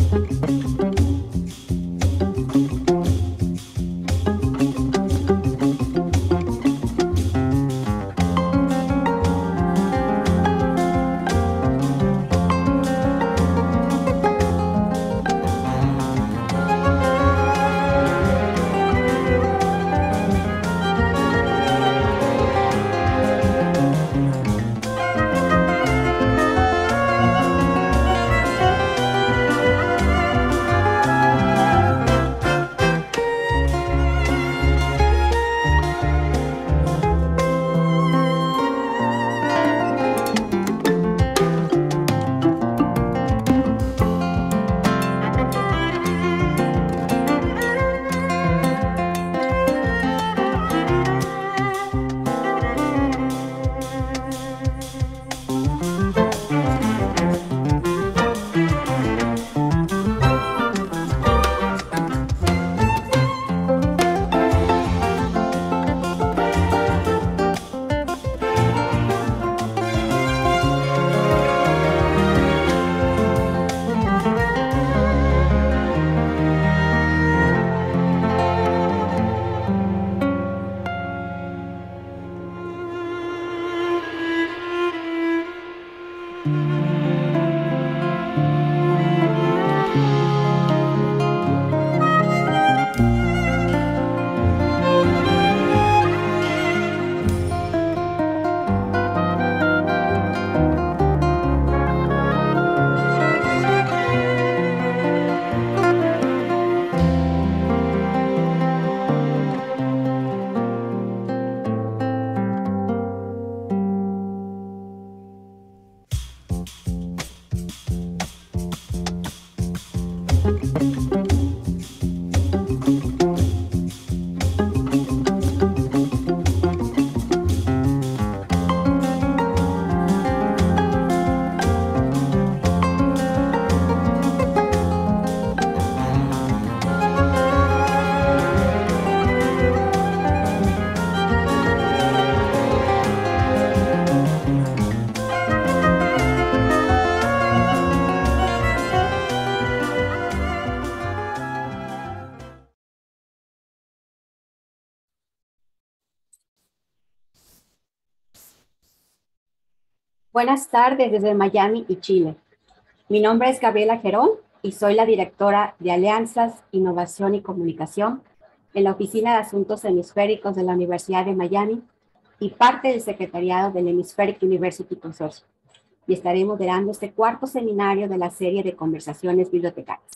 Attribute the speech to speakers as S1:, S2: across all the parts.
S1: Buenas tardes desde Miami y Chile. Mi nombre es Gabriela Gerón y soy la directora de Alianzas, Innovación y Comunicación en la Oficina de Asuntos Hemisféricos de la Universidad de Miami y parte del secretariado del Hemispheric University Consortium. Y estaré moderando este cuarto seminario de la serie de conversaciones bibliotecarias.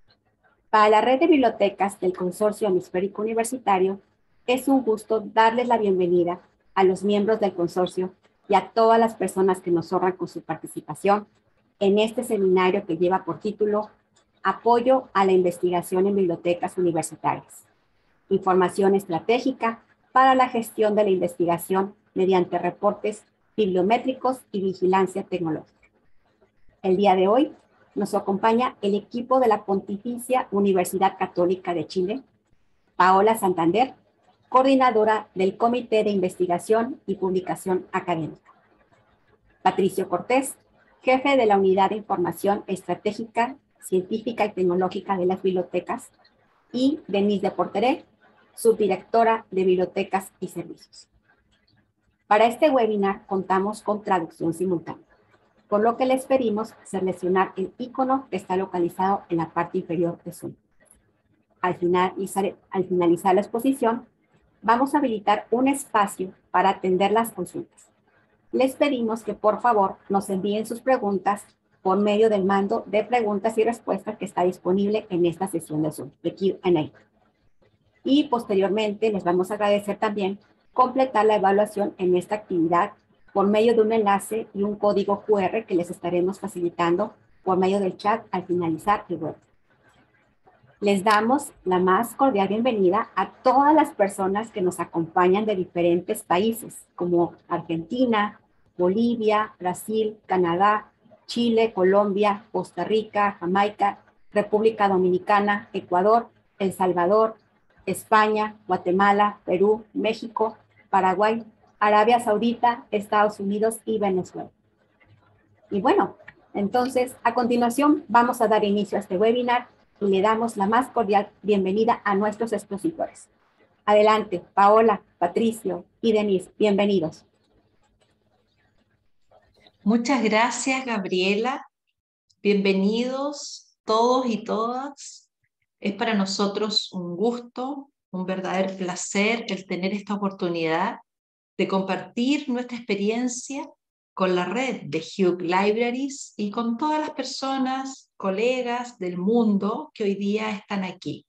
S1: Para la red de bibliotecas del Consorcio Hemisférico Universitario, es un gusto darles la bienvenida a los miembros del consorcio y a todas las personas que nos honran con su participación en este seminario que lleva por título Apoyo a la investigación en bibliotecas universitarias. Información estratégica para la gestión de la investigación mediante reportes bibliométricos y vigilancia tecnológica. El día de hoy nos acompaña el equipo de la Pontificia Universidad Católica de Chile, Paola Santander, coordinadora del Comité de Investigación y Publicación Académica. Patricio Cortés, jefe de la Unidad de Información Estratégica, Científica y Tecnológica de las Bibliotecas, y Denise de Porteré, subdirectora de Bibliotecas y Servicios. Para este webinar contamos con traducción simultánea, por lo que les pedimos seleccionar el icono que está localizado en la parte inferior de Zoom. Al finalizar la exposición, vamos a habilitar un espacio para atender las consultas. Les pedimos que por favor nos envíen sus preguntas por medio del mando de preguntas y respuestas que está disponible en esta sesión de Zoom, de Q&A. Y posteriormente les vamos a agradecer también completar la evaluación en esta actividad por medio de un enlace y un código QR que les estaremos facilitando por medio del chat al finalizar el web. Les damos la más cordial bienvenida a todas las personas que nos acompañan de diferentes países, como Argentina, Bolivia, Brasil, Canadá, Chile, Colombia, Costa Rica, Jamaica, República Dominicana, Ecuador, El Salvador, España, Guatemala, Perú, México, Paraguay, Arabia Saudita, Estados Unidos y Venezuela. Y bueno, Entonces, a continuación, vamos a dar inicio a este webinar y le damos la más cordial bienvenida a nuestros expositores. Adelante, Paola, Patricio y Denise, bienvenidos.
S2: Muchas gracias, Gabriela. Bienvenidos todos y todas. Es para nosotros un gusto, un verdadero placer el tener esta oportunidad de compartir nuestra experiencia con la red de Hugh Libraries y con todas las personas, colegas del mundo que hoy día están aquí.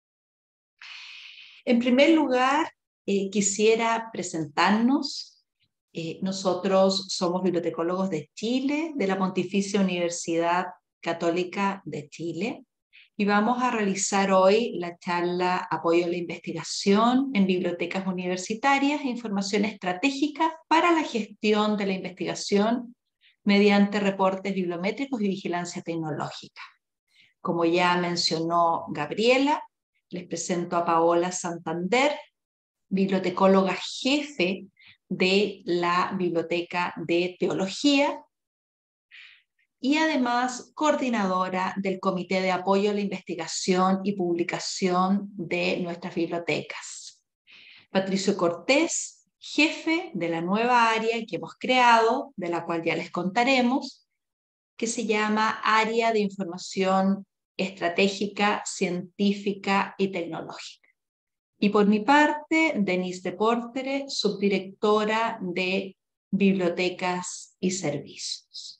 S2: En primer lugar, quisiera presentarnos. Nosotros somos bibliotecólogos de Chile, de la Pontificia Universidad Católica de Chile, y vamos a realizar hoy la charla Apoyo a la investigación en bibliotecas universitarias e información estratégica para la gestión de la investigación mediante reportes bibliométricos y vigilancia tecnológica. Como ya mencionó Gabriela, les presento a Paola Santander, bibliotecóloga jefe de la Biblioteca de Teología y además coordinadora del Comité de Apoyo a la Investigación y Publicación de nuestras bibliotecas. Patricio Cortés, jefe de la nueva área que hemos creado, de la cual ya les contaremos, que se llama Área de Información Estratégica, Científica y Tecnológica. Y por mi parte, Denise de Portere, subdirectora de Bibliotecas y Servicios.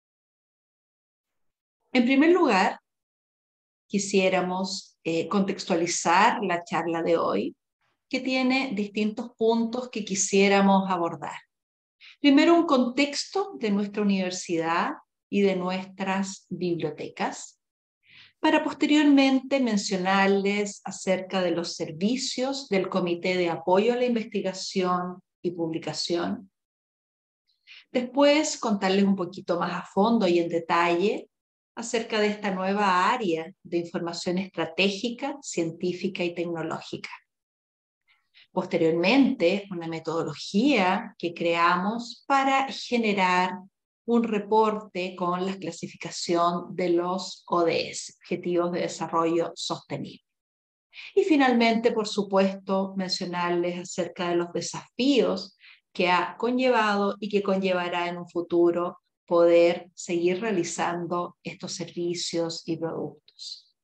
S2: En primer lugar, quisiéramos contextualizar la charla de hoy, que tiene distintos puntos que quisiéramos abordar. Primero, un contexto de nuestra universidad y de nuestras bibliotecas, para posteriormente mencionarles acerca de los servicios del Comité de Apoyo a la Investigación y Publicación. Después, contarles un poquito más a fondo y en detalle acerca de esta nueva área de información estratégica, científica y tecnológica. Posteriormente, una metodología que creamos para generar un reporte con la clasificación de los ODS, Objetivos de Desarrollo Sostenible. Y finalmente, por supuesto, mencionarles acerca de los desafíos que ha conllevado y que conllevará en un futuro poder seguir realizando estos servicios y productos.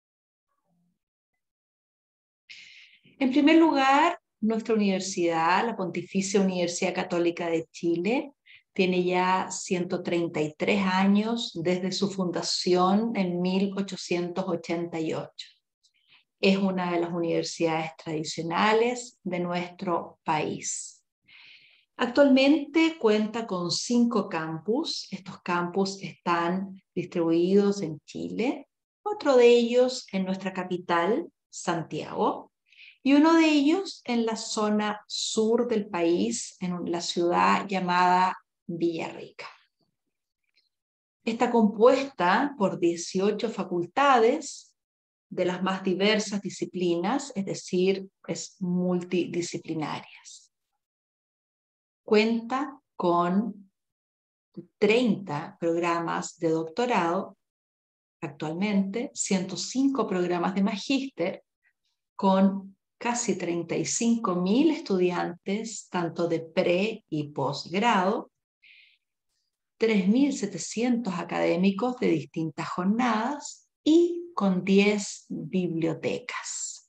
S2: En primer lugar, nuestra universidad, la Pontificia Universidad Católica de Chile, tiene ya 133 años desde su fundación en 1888. Es una de las universidades tradicionales de nuestro país. Actualmente cuenta con 5 campus. Estos campus están distribuidos en Chile, 4 de ellos en nuestra capital, Santiago, y uno de ellos en la zona sur del país, en la ciudad llamada Villarrica. Está compuesta por 18 facultades de las más diversas disciplinas, es decir, es multidisciplinarias. Cuenta con 30 programas de doctorado actualmente, 105 programas de magíster, con casi 35.000 estudiantes, tanto de pre y posgrado, 3.700 académicos de distintas jornadas y con 10 bibliotecas.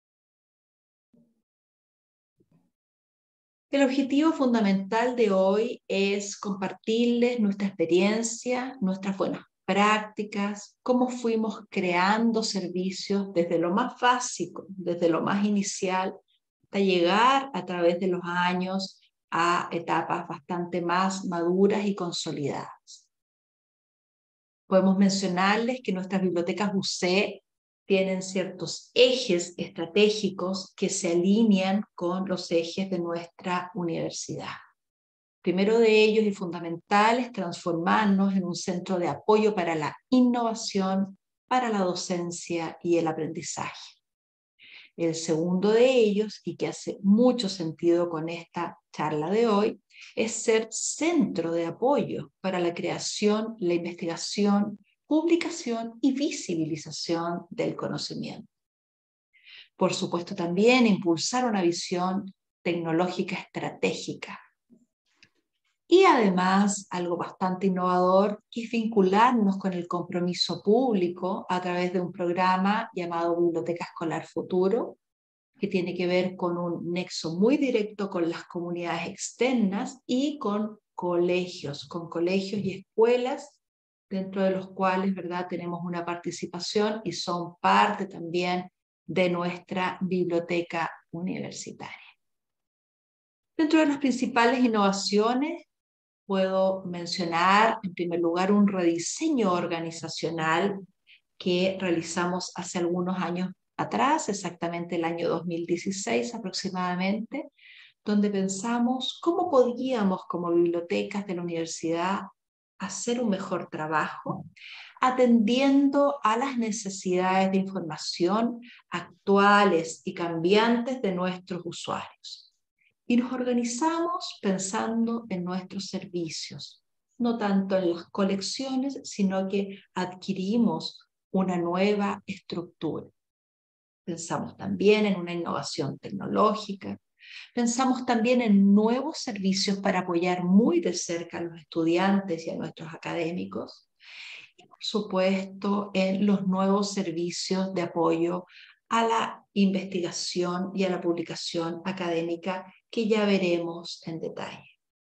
S2: El objetivo fundamental de hoy es compartirles nuestra experiencia, nuestras buenas prácticas, cómo fuimos creando servicios desde lo más básico, desde lo más inicial, hasta llegar a través de los años a etapas bastante más maduras y consolidadas. Podemos mencionarles que nuestras bibliotecas UC tienen ciertos ejes estratégicos que se alinean con los ejes de nuestra universidad. Primero de ellos y fundamental es transformarnos en un centro de apoyo para la innovación, para la docencia y el aprendizaje. El segundo de ellos, y que hace mucho sentido con esta charla de hoy, es ser centro de apoyo para la creación, la investigación, publicación y visibilización del conocimiento. Por supuesto, también impulsar una visión tecnológica estratégica. Y además, algo bastante innovador, que es vincularnos con el compromiso público a través de un programa llamado Biblioteca Escolar Futuro, que tiene que ver con un nexo muy directo con las comunidades externas y con colegios y escuelas, dentro de los cuales, ¿verdad?, tenemos una participación y son parte también de nuestra biblioteca universitaria. Dentro de las principales innovaciones, puedo mencionar, en primer lugar, un rediseño organizacional que realizamos hace algunos años atrás, exactamente el año 2016 aproximadamente, donde pensamos cómo podíamos, como bibliotecas de la universidad, hacer un mejor trabajo, atendiendo a las necesidades de información actuales y cambiantes de nuestros usuarios. Y nos organizamos pensando en nuestros servicios, no tanto en las colecciones, sino que adquirimos una nueva estructura. Pensamos también en una innovación tecnológica, pensamos también en nuevos servicios para apoyar muy de cerca a los estudiantes y a nuestros académicos, y por supuesto en los nuevos servicios de apoyo a la investigación y a la publicación académica que ya veremos en detalle.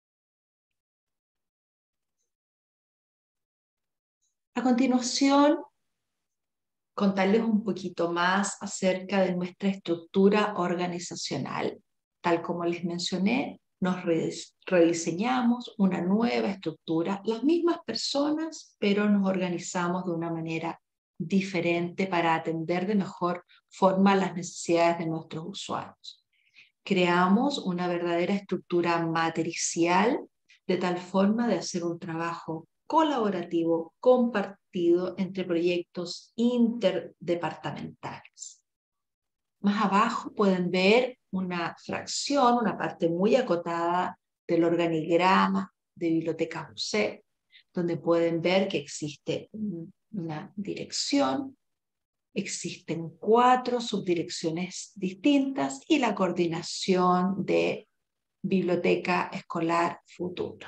S2: A continuación, contarles un poquito más acerca de nuestra estructura organizacional. Tal como les mencioné, nos rediseñamos una nueva estructura, las mismas personas, pero nos organizamos de una manera diferente para atender de mejor forma las necesidades de nuestros usuarios. Creamos una verdadera estructura matricial de tal forma de hacer un trabajo colaborativo, compartido entre proyectos interdepartamentales. Más abajo pueden ver una fracción, una parte muy acotada del organigrama de Biblioteca UC, donde pueden ver que existe una dirección, existen 4 subdirecciones distintas y la coordinación de Biblioteca Escolar Futuro.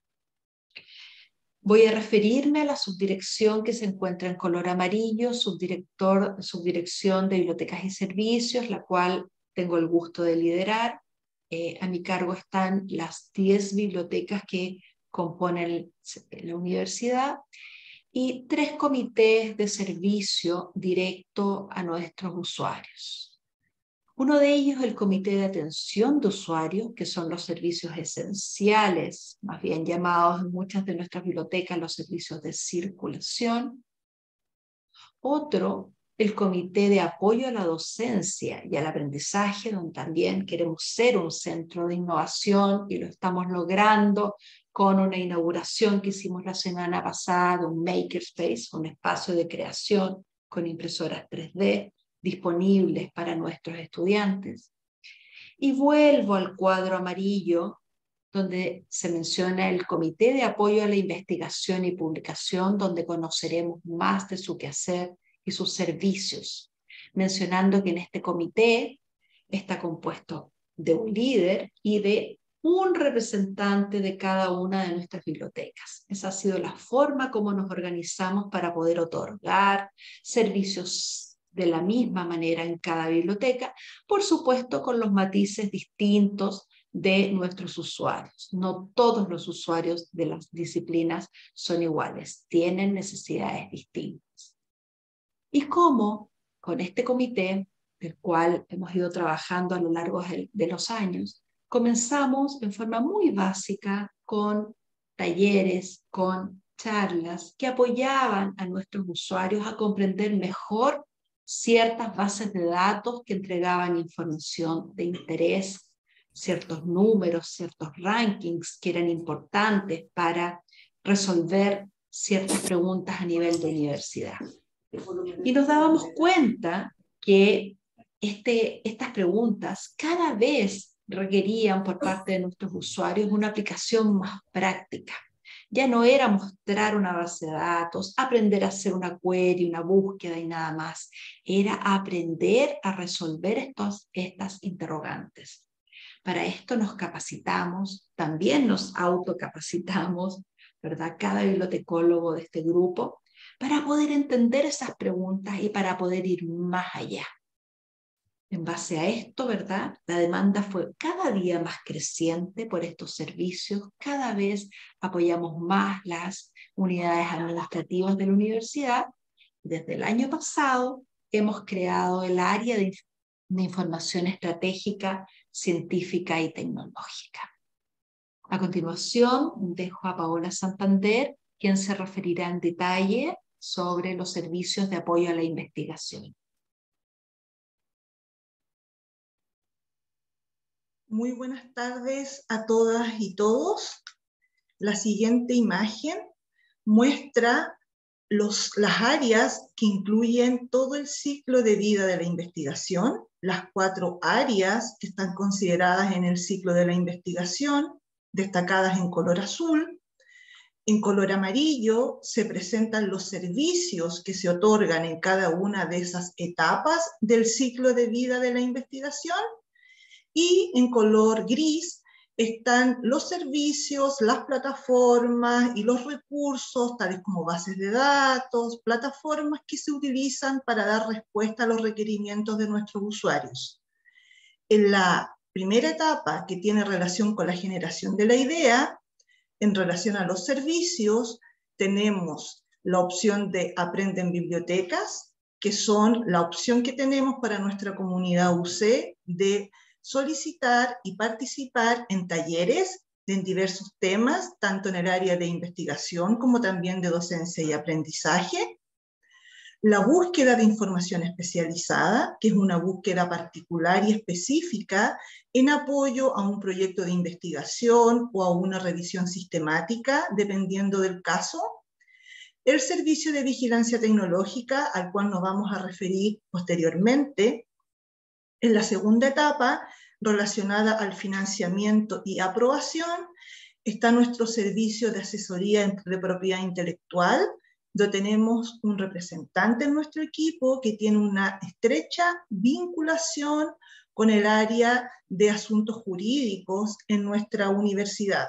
S2: Voy a referirme a la subdirección que se encuentra en color amarillo, subdirección de Bibliotecas y Servicios, la cual tengo el gusto de liderar. A mi cargo están las 10 bibliotecas que componen la universidad y 3 comités de servicio directo a nuestros usuarios. Uno de ellos es el Comité de Atención de Usuarios, que son los servicios esenciales, más bien llamados en muchas de nuestras bibliotecas los servicios de circulación. Otro, el Comité de Apoyo a la Docencia y al Aprendizaje, donde también queremos ser un centro de innovación y lo estamos logrando con una inauguración que hicimos la semana pasada, un makerspace, un espacio de creación con impresoras 3D, disponibles para nuestros estudiantes. Y vuelvo al cuadro amarillo, donde se menciona el Comité de Apoyo a la Investigación y Publicación, donde conoceremos más de su quehacer y sus servicios, mencionando que en este comité está compuesto de un líder y de un representante de cada una de nuestras bibliotecas. Esa ha sido la forma como nos organizamos para poder otorgar servicios de la misma manera en cada biblioteca, por supuesto con los matices distintos de nuestros usuarios. No todos los usuarios de las disciplinas son iguales, tienen necesidades distintas. Y cómo con este comité, del cual hemos ido trabajando a lo largo de los años, comenzamos en forma muy básica con talleres, con charlas que apoyaban a nuestros usuarios a comprender mejor ciertas bases de datos que entregaban información de interés, ciertos números, ciertos rankings que eran importantes para resolver ciertas preguntas a nivel de universidad. Y nos dábamos cuenta que estas preguntas cada vez requerían por parte de nuestros usuarios una aplicación más práctica. Ya no era mostrar una base de datos, aprender a hacer una query, una búsqueda y nada más. Era aprender a resolver estas interrogantes. Para esto nos capacitamos, también nos autocapacitamos, ¿verdad? Cada bibliotecólogo de este grupo, para poder entender esas preguntas y para poder ir más allá. En base a esto, ¿verdad? La demanda fue cada día más creciente por estos servicios. Cada vez apoyamos más las unidades administrativas de la universidad. Desde el año pasado hemos creado el área de información estratégica, científica y tecnológica. A continuación, dejo a Paola Santander, quien se referirá en detalle sobre los servicios de apoyo a la investigación.
S3: Muy buenas tardes a todas y todos. La siguiente imagen muestra las áreas que incluyen todo el ciclo de vida de la investigación, las 4 áreas que están consideradas en el ciclo de la investigación, destacadas en color azul. En color amarillo se presentan los servicios que se otorgan en cada una de esas etapas del ciclo de vida de la investigación. Y en color gris están los servicios, las plataformas y los recursos, tales como bases de datos, plataformas que se utilizan para dar respuesta a los requerimientos de nuestros usuarios. En la primera etapa, que tiene relación con la generación de la idea, en relación a los servicios, tenemos la opción de Aprende en Bibliotecas, que son la opción que tenemos para nuestra comunidad UC de solicitar y participar en talleres en diversos temas, tanto en el área de investigación como también de docencia y aprendizaje. La búsqueda de información especializada, que es una búsqueda particular y específica en apoyo a un proyecto de investigación o a una revisión sistemática, dependiendo del caso. El servicio de vigilancia tecnológica, al cual nos vamos a referir posteriormente. En la segunda etapa, relacionada al financiamiento y aprobación, está nuestro servicio de asesoría de propiedad intelectual, donde tenemos un representante en nuestro equipo que tiene una estrecha vinculación con el área de asuntos jurídicos en nuestra universidad.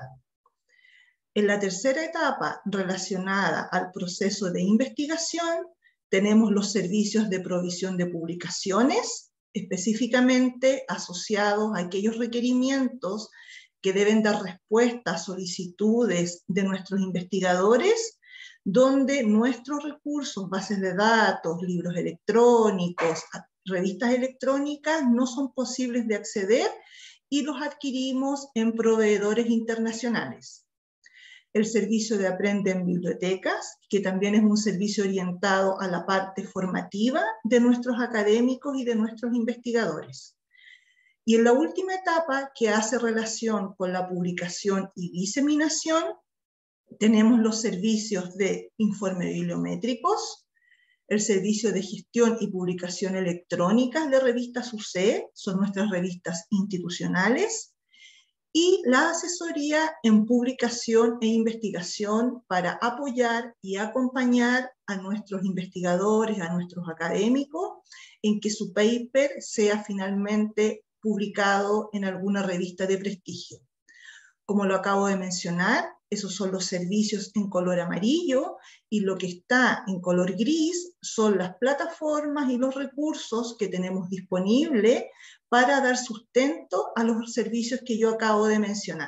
S3: En la tercera etapa, relacionada al proceso de investigación, tenemos los servicios de provisión de publicaciones, específicamente asociados a aquellos requerimientos que deben dar respuesta a solicitudes de nuestros investigadores, donde nuestros recursos, bases de datos, libros electrónicos, revistas electrónicas no son posibles de acceder y los adquirimos en proveedores internacionales. El servicio de Aprende en Bibliotecas, que también es un servicio orientado a la parte formativa de nuestros académicos y de nuestros investigadores. Y en la última etapa, que hace relación con la publicación y diseminación, tenemos los servicios de informe bibliométricos, el servicio de gestión y publicación electrónicas de revistas UC, son nuestras revistas institucionales, y la asesoría en publicación e investigación para apoyar y acompañar a nuestros investigadores, a nuestros académicos, en que su paper sea finalmente publicado en alguna revista de prestigio. Como lo acabo de mencionar, esos son los servicios en color amarillo, y lo que está en color gris son las plataformas y los recursos que tenemos disponibles para dar sustento a los servicios que yo acabo de mencionar.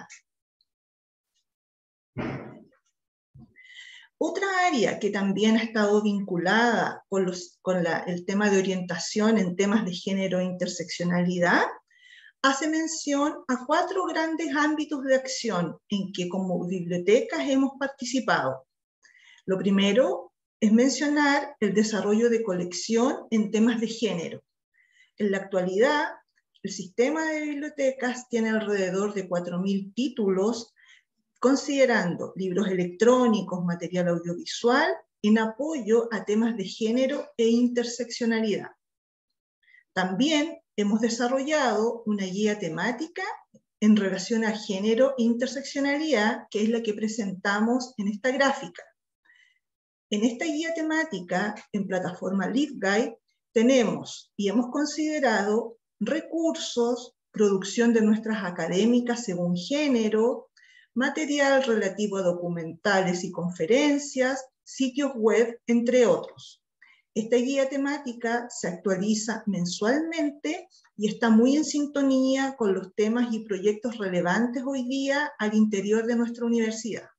S3: Otra área que también ha estado vinculada con el tema de orientación en temas de género e interseccionalidad hace mención a 4 grandes ámbitos de acción en que como bibliotecas hemos participado. Lo primero es mencionar el desarrollo de colección en temas de género. En la actualidad, el sistema de bibliotecas tiene alrededor de 4.000 títulos, considerando libros electrónicos, material audiovisual, en apoyo a temas de género e interseccionalidad. También hemos desarrollado una guía temática en relación a género e interseccionalidad, que es la que presentamos en esta gráfica. En esta guía temática, en plataforma LibGuide, tenemos y hemos considerado recursos, producción de nuestras académicas según género, material relativo a documentales y conferencias, sitios web, entre otros. Esta guía temática se actualiza mensualmente y está muy en sintonía con los temas y proyectos relevantes hoy día al interior de nuestra universidad.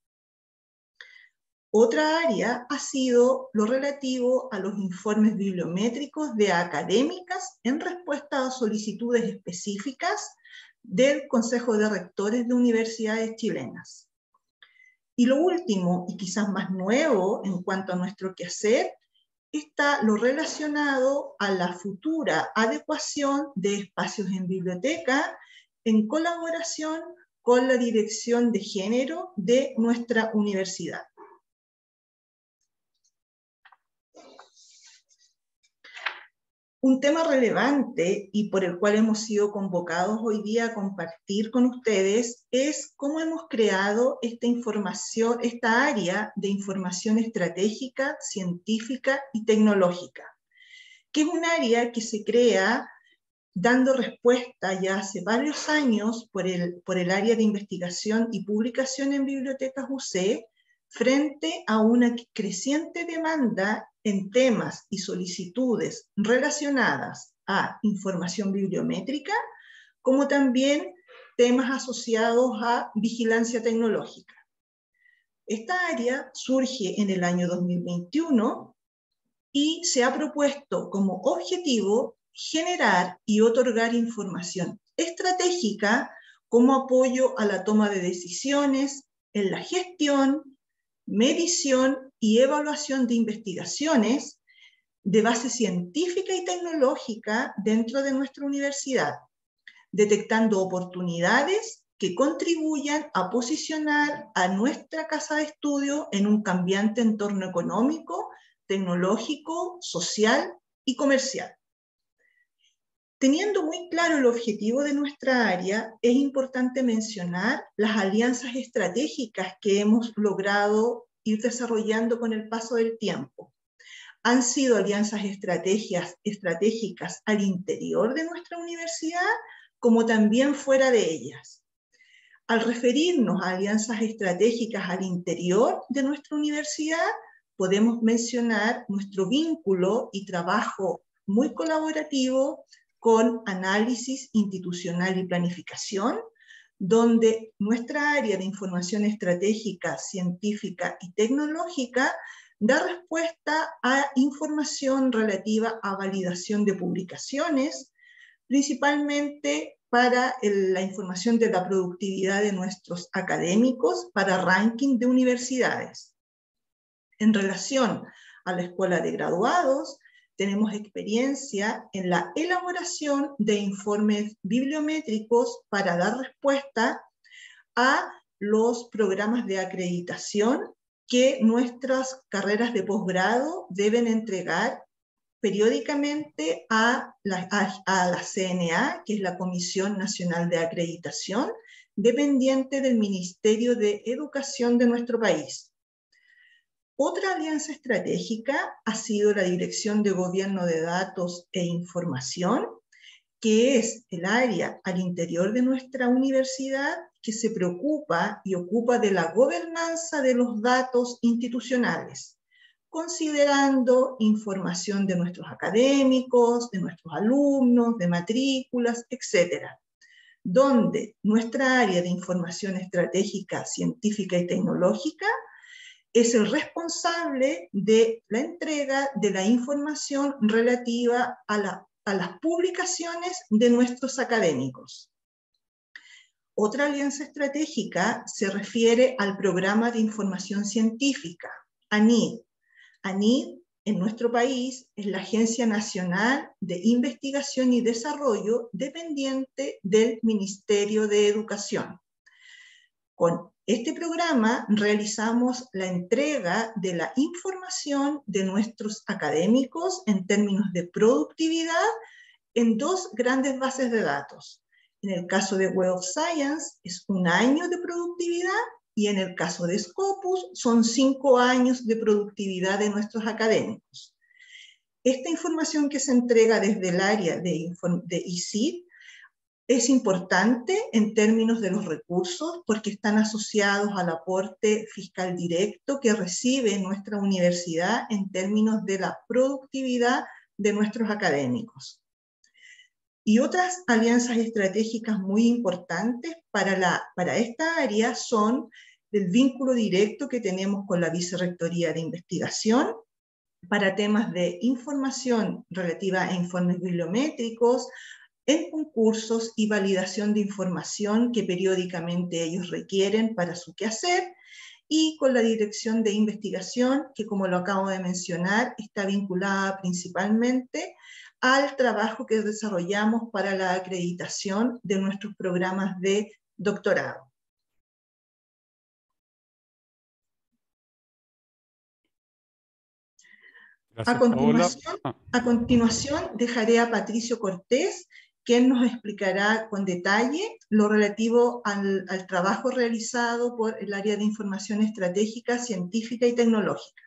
S3: Otra área ha sido lo relativo a los informes bibliométricos de académicas en respuesta a solicitudes específicas del Consejo de Rectores de Universidades Chilenas. Y lo último, y quizás más nuevo en cuanto a nuestro quehacer, está lo relacionado a la futura adecuación de espacios en biblioteca en colaboración con la Dirección de Género de nuestra universidad. Un tema relevante y por el cual hemos sido convocados hoy día a compartir con ustedes es cómo hemos creado esta área de información estratégica, científica y tecnológica, que es un área que se crea dando respuesta ya hace varios años por el área de investigación y publicación en bibliotecas UC frente a una creciente demanda en temas y solicitudes relacionadas a información bibliométrica, como también temas asociados a vigilancia tecnológica. Esta área surge en el año 2021 y se ha propuesto como objetivo generar y otorgar información estratégica como apoyo a la toma de decisiones en la gestión, medición y evaluación de investigaciones de base científica y tecnológica dentro de nuestra universidad, detectando oportunidades que contribuyan a posicionar a nuestra casa de estudio en un cambiante entorno económico, tecnológico, social y comercial. Teniendo muy claro el objetivo de nuestra área, es importante mencionar las alianzas estratégicas que hemos logrado ir desarrollando con el paso del tiempo. Han sido alianzas estratégicas al interior de nuestra universidad, como también fuera de ellas. Al referirnos a alianzas estratégicas al interior de nuestra universidad, podemos mencionar nuestro vínculo y trabajo muy colaborativo con análisis institucional y planificación, donde nuestra área de información estratégica, científica y tecnológica da respuesta a información relativa a validación de publicaciones, principalmente para la información de la productividad de nuestros académicos para ranking de universidades. En relación a la escuela de graduados, tenemos experiencia en la elaboración de informes bibliométricos para dar respuesta a los programas de acreditación que nuestras carreras de posgrado deben entregar periódicamente a la CNA, que es la Comisión Nacional de Acreditación, dependiente del Ministerio de Educación de nuestro país. Otra alianza estratégica ha sido la Dirección de Gobierno de Datos e Información, que es el área al interior de nuestra universidad que se preocupa y ocupa de la gobernanza de los datos institucionales, considerando información de nuestros académicos, de nuestros alumnos, de matrículas, etc., donde nuestra área de información estratégica, científica y tecnológica es el responsable de la entrega de la información relativa a las publicaciones de nuestros académicos. Otra alianza estratégica se refiere al Programa de Información Científica, ANID. ANID, en nuestro país, es la Agencia Nacional de Investigación y Desarrollo dependiente del Ministerio de Educación. Con este programa realizamos la entrega de la información de nuestros académicos en términos de productividad en 2 grandes bases de datos. En el caso de Web of Science es 1 año de productividad y en el caso de Scopus son 5 años de productividad de nuestros académicos. Esta información que se entrega desde el área de ICID es importante en términos de los recursos porque están asociados al aporte fiscal directo que recibe nuestra universidad en términos de la productividad de nuestros académicos. Y otras alianzas estratégicas muy importantes para esta área son el vínculo directo que tenemos con la Vicerrectoría de Investigación para temas de información relativa a informes bibliométricos, en concursos y validación de información que periódicamente ellos requieren para su quehacer, y con la Dirección de Investigación, que como lo acabo de mencionar, está vinculada principalmente al trabajo que desarrollamos para la acreditación de nuestros programas de doctorado.
S4: Gracias,
S3: A continuación dejaré a Patricio Cortés, quien nos explicará con detalle lo relativo al trabajo realizado por el área de información estratégica, científica y tecnológica.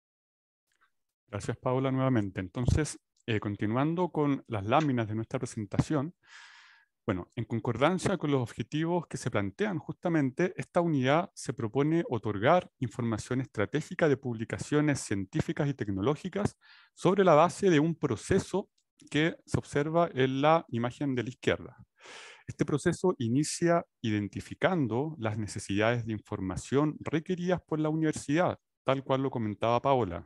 S4: Gracias, Paola, nuevamente. Entonces, continuando con las láminas de nuestra presentación, bueno, en concordancia con los objetivos que se plantean justamente, esta unidad se propone otorgar información estratégica de publicaciones científicas y tecnológicas sobre la base de un proceso que se observa en la imagen de la izquierda. Este proceso inicia identificando las necesidades de información requeridas por la universidad, tal cual lo comentaba Paola.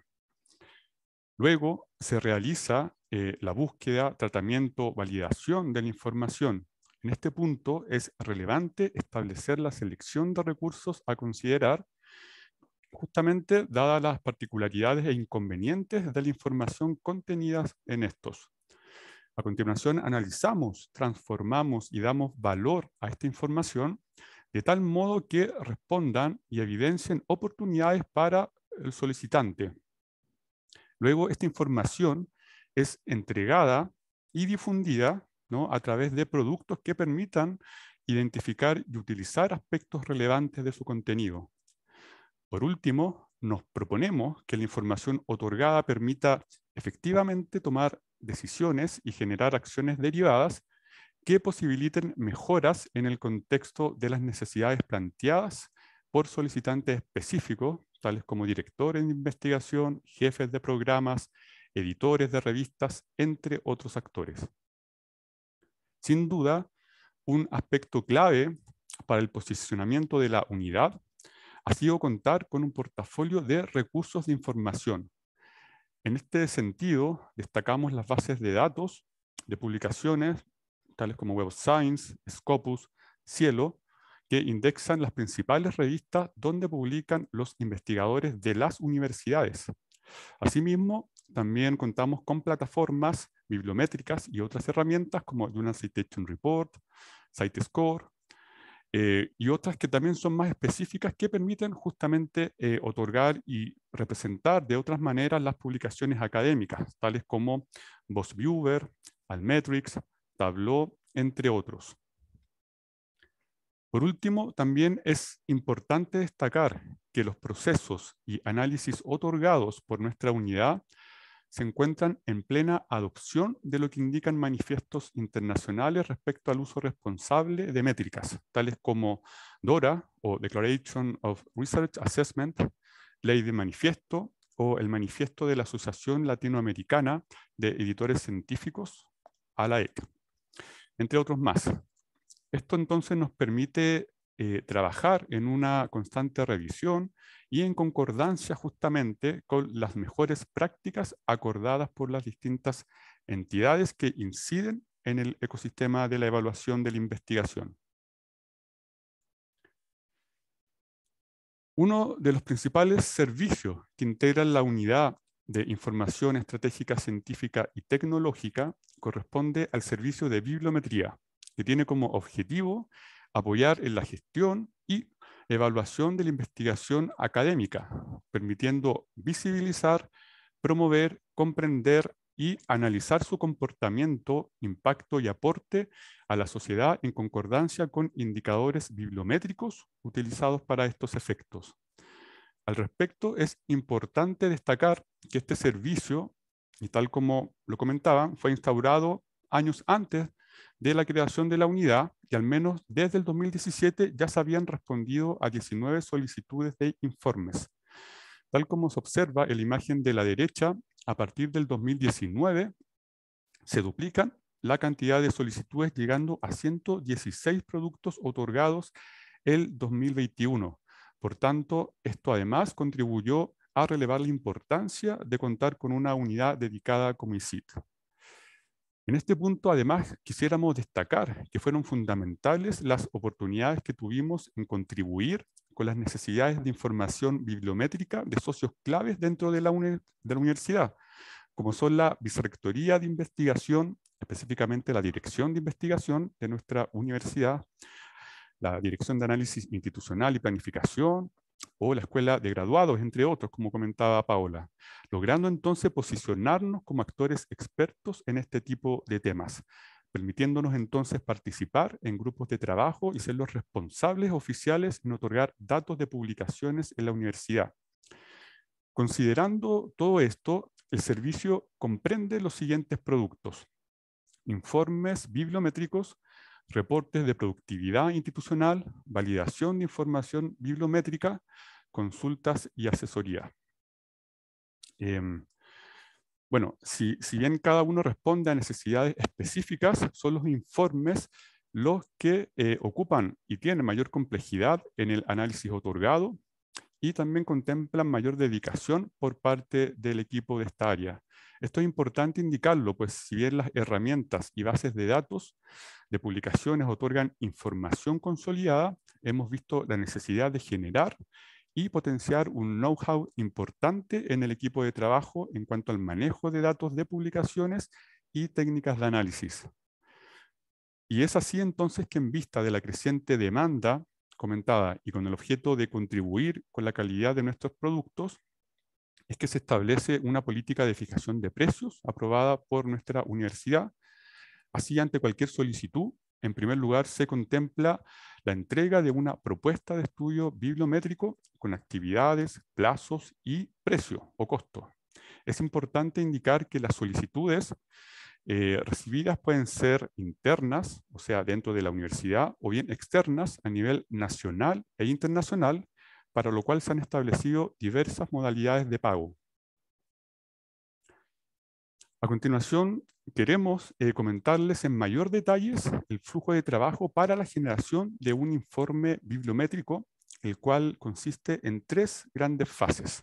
S4: Luego se realiza la búsqueda, tratamiento, validación de la información. En este punto es relevante establecer la selección de recursos a considerar, justamente dadas las particularidades e inconvenientes de la información contenidas en estos. A continuación analizamos, transformamos y damos valor a esta información de tal modo que respondan y evidencien oportunidades para el solicitante. Luego esta información es entregada y difundida, ¿no?, a través de productos que permitan identificar y utilizar aspectos relevantes de su contenido. Por último, nos proponemos que la información otorgada permita efectivamente tomar decisiones y generar acciones derivadas que posibiliten mejoras en el contexto de las necesidades planteadas por solicitantes específicos, tales como directores de investigación, jefes de programas, editores de revistas, entre otros actores. Sin duda, un aspecto clave para el posicionamiento de la unidad ha sido contar con un portafolio de recursos de información. En este sentido, destacamos las bases de datos de publicaciones, tales como Web of Science, Scopus, Cielo, que indexan las principales revistas donde publican los investigadores de las universidades. Asimismo, también contamos con plataformas bibliométricas y otras herramientas como Journal Citation Report, CiteScore, y otras que también son más específicas que permiten justamente otorgar y representar de otras maneras las publicaciones académicas, tales como VozViewer, Altmetrics, Tableau, entre otros. Por último, también es importante destacar que los procesos y análisis otorgados por nuestra unidad se encuentran en plena adopción de lo que indican manifiestos internacionales respecto al uso responsable de métricas, tales como DORA o Declaration of Research Assessment, Ley de Manifiesto o el Manifiesto de la Asociación Latinoamericana de Editores Científicos, ALAEC, entre otros más. Esto entonces nos permite trabajar en una constante revisión y en concordancia justamente con las mejores prácticas acordadas por las distintas entidades que inciden en el ecosistema de la evaluación de la investigación. Uno de los principales servicios que integran la unidad de información estratégica, científica y tecnológica corresponde al servicio de bibliometría, que tiene como objetivo apoyar en la gestión y evaluación de la investigación académica, permitiendo visibilizar, promover, comprender y analizar su comportamiento, impacto y aporte a la sociedad en concordancia con indicadores bibliométricos utilizados para estos efectos. Al respecto, es importante destacar que este servicio, y tal como lo comentaba, fue instaurado años antes de la creación de la unidad, y al menos desde el 2017 ya se habían respondido a 19 solicitudes de informes. Tal como se observa en la imagen de la derecha, a partir del 2019 se duplican la cantidad de solicitudes, llegando a 116 productos otorgados el 2021. Por tanto, esto además contribuyó a relevar la importancia de contar con una unidad dedicada como ICIT. En este punto, además, quisiéramos destacar que fueron fundamentales las oportunidades que tuvimos en contribuir con las necesidades de información bibliométrica de socios claves dentro de la universidad, como son la Vicerrectoría de Investigación, específicamente la Dirección de Investigación de nuestra universidad, la Dirección de Análisis Institucional y Planificación, o la Escuela de Graduados, entre otros, como comentaba Paola, logrando entonces posicionarnos como actores expertos en este tipo de temas, permitiéndonos entonces participar en grupos de trabajo y ser los responsables oficiales en otorgar datos de publicaciones en la universidad. Considerando todo esto, el servicio comprende los siguientes productos: informes bibliométricos, reportes de productividad institucional, validación de información bibliométrica, consultas y asesoría. Bueno, si bien cada uno responde a necesidades específicas, son los informes los que ocupan y tienen mayor complejidad en el análisis otorgado y también contemplan mayor dedicación por parte del equipo de esta área. Esto es importante indicarlo, pues si bien las herramientas y bases de datos de publicaciones otorgan información consolidada, hemos visto la necesidad de generar y potenciar un know-how importante en el equipo de trabajo en cuanto al manejo de datos de publicaciones y técnicas de análisis. Y es así entonces que, en vista de la creciente demanda comentada y con el objeto de contribuir con la calidad de nuestros productos, es que se establece una política de fijación de precios aprobada por nuestra universidad. Así, ante cualquier solicitud, en primer lugar se contempla la entrega de una propuesta de estudio bibliométrico con actividades, plazos y precio o costo. Es importante indicar que las solicitudes recibidas pueden ser internas, o sea, dentro de la universidad, o bien externas a nivel nacional e internacional, para lo cual se han establecido diversas modalidades de pago. A continuación, queremos comentarles en mayor detalle el flujo de trabajo para la generación de un informe bibliométrico, el cual consiste en 3 grandes fases.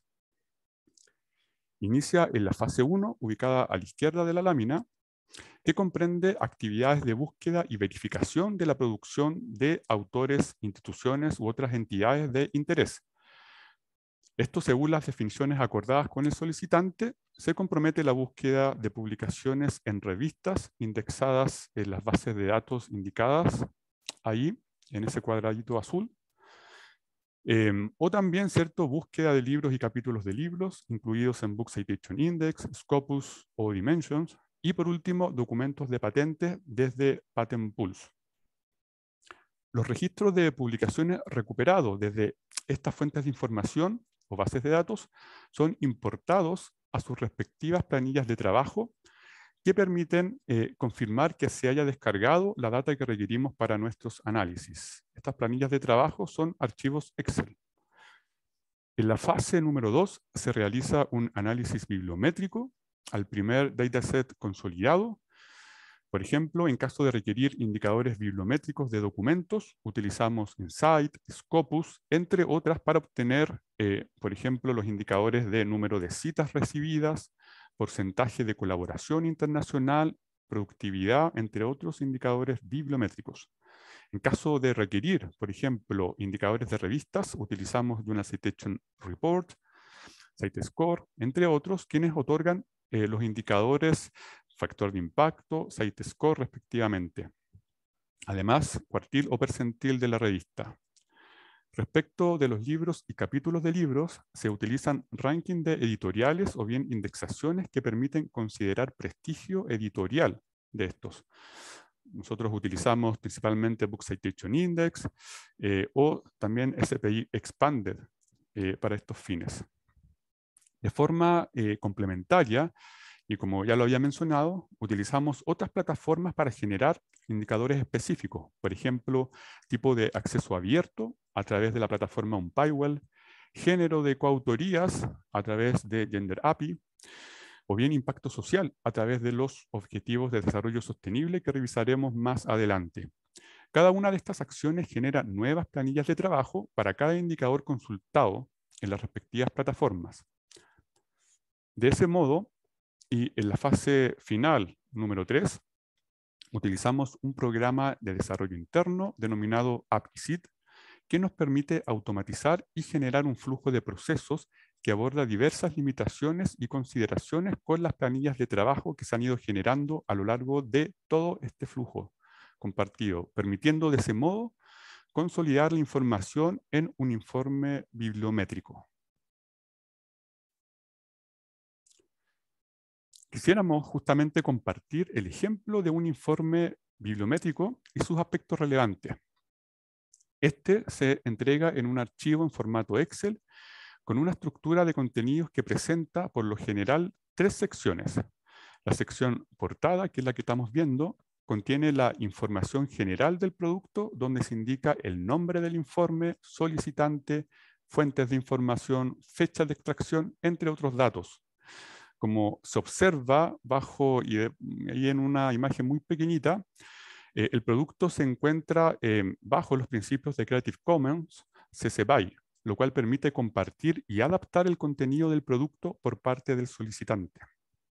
S4: Inicia en la fase 1, ubicada a la izquierda de la lámina, que comprende actividades de búsqueda y verificación de la producción de autores, instituciones u otras entidades de interés. Esto, según las definiciones acordadas con el solicitante, se compromete la búsqueda de publicaciones en revistas indexadas en las bases de datos indicadas ahí, en ese cuadradito azul, o también, ¿cierto?, búsqueda de libros y capítulos de libros incluidos en Book Citation Index, Scopus o Dimensions, y por último, documentos de patentes desde Patent Pulse. Los registros de publicaciones recuperados desde estas fuentes de información o bases de datos son importados a sus respectivas planillas de trabajo, que permiten confirmar que se haya descargado la data que requerimos para nuestros análisis. Estas planillas de trabajo son archivos Excel. En la fase número 2 se realiza un análisis bibliométrico al primer dataset consolidado. Por ejemplo, en caso de requerir indicadores bibliométricos de documentos, utilizamos Insight, Scopus, entre otras, para obtener, por ejemplo, los indicadores de número de citas recibidas, porcentaje de colaboración internacional, productividad, entre otros indicadores bibliométricos. En caso de requerir, por ejemplo, indicadores de revistas, utilizamos Journal Citation Report, CiteScore, entre otros, quienes otorgan los indicadores factor de impacto, CiteScore respectivamente. Además, cuartil o percentil de la revista. Respecto de los libros y capítulos de libros, se utilizan rankings de editoriales o bien indexaciones que permiten considerar prestigio editorial de estos. Nosotros utilizamos principalmente Book Citation Index o también SPI Expanded para estos fines. De forma complementaria, y como ya lo había mencionado, utilizamos otras plataformas para generar indicadores específicos. Por ejemplo, tipo de acceso abierto a través de la plataforma Unpywell, género de coautorías a través de Gender API, o bien impacto social a través de los objetivos de desarrollo sostenible que revisaremos más adelante. Cada una de estas acciones genera nuevas planillas de trabajo para cada indicador consultado en las respectivas plataformas. De ese modo, y en la fase final, número 3, utilizamos un programa de desarrollo interno denominado AppICIT, que nos permite automatizar y generar un flujo de procesos que aborda diversas limitaciones y consideraciones con las planillas de trabajo que se han ido generando a lo largo de todo este flujo compartido, permitiendo de ese modo consolidar la información en un informe bibliométrico. Quisiéramos justamente compartir el ejemplo de un informe bibliométrico y sus aspectos relevantes. Este se entrega en un archivo en formato Excel con una estructura de contenidos que presenta por lo general 3 secciones. La sección portada, que es la que estamos viendo, contiene la información general del producto, donde se indica el nombre del informe, solicitante, fuentes de información, fechas de extracción, entre otros datos. Como se observa bajo y ahí en una imagen muy pequeñita, el producto se encuentra bajo los principios de Creative Commons CC BY, lo cual permite compartir y adaptar el contenido del producto por parte del solicitante.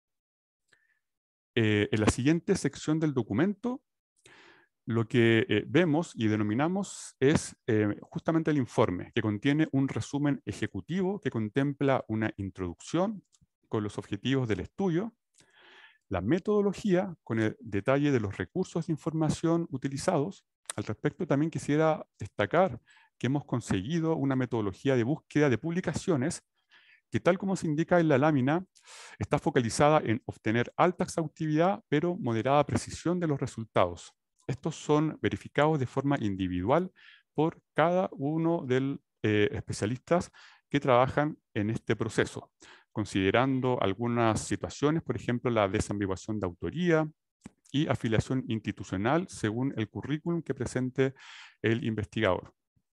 S4: En la siguiente sección del documento, lo que vemos y denominamos es justamente el informe, que contiene un resumen ejecutivo que contempla una introducción con los objetivos del estudio, la metodología con el detalle de los recursos de información utilizados. Al respecto, también quisiera destacar que hemos conseguido una metodología de búsqueda de publicaciones que, tal como se indica en la lámina, está focalizada en obtener alta exhaustividad pero moderada precisión de los resultados. Estos son verificados de forma individual por cada uno de los especialistas que trabajan en este proceso, considerando algunas situaciones, por ejemplo, la desambiguación de autoría y afiliación institucional según el currículum que presente el investigador.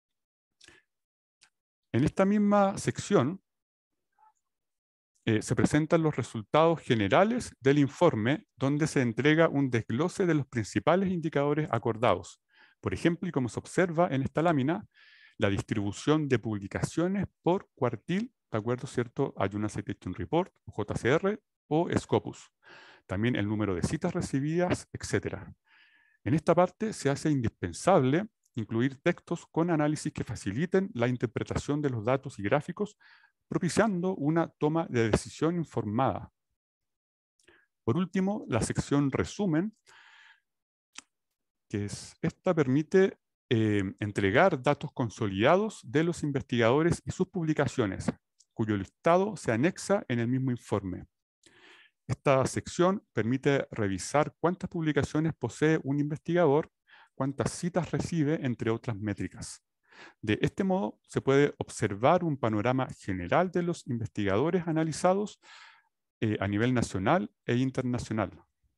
S4: En esta misma sección se presentan los resultados generales del informe, donde se entrega un desglose de los principales indicadores acordados. Por ejemplo, y como se observa en esta lámina, la distribución de publicaciones por cuartil, ¿de acuerdo? ¿Cierto? A Journal Citation Report, JCR o Scopus. También el número de citas recibidas, etc. En esta parte se hace indispensable incluir textos con análisis que faciliten la interpretación de los datos y gráficos, propiciando una toma de decisión informada. Por último, la sección resumen, que es esta, permite entregar datos consolidados de los investigadores y sus publicaciones, cuyo listado se anexa en el mismo informe. Esta sección permite revisar cuántas publicaciones posee un investigador, cuántas citas recibe, entre otras métricas. De este modo, se puede observar un panorama general de los investigadores analizados a nivel nacional e internacional.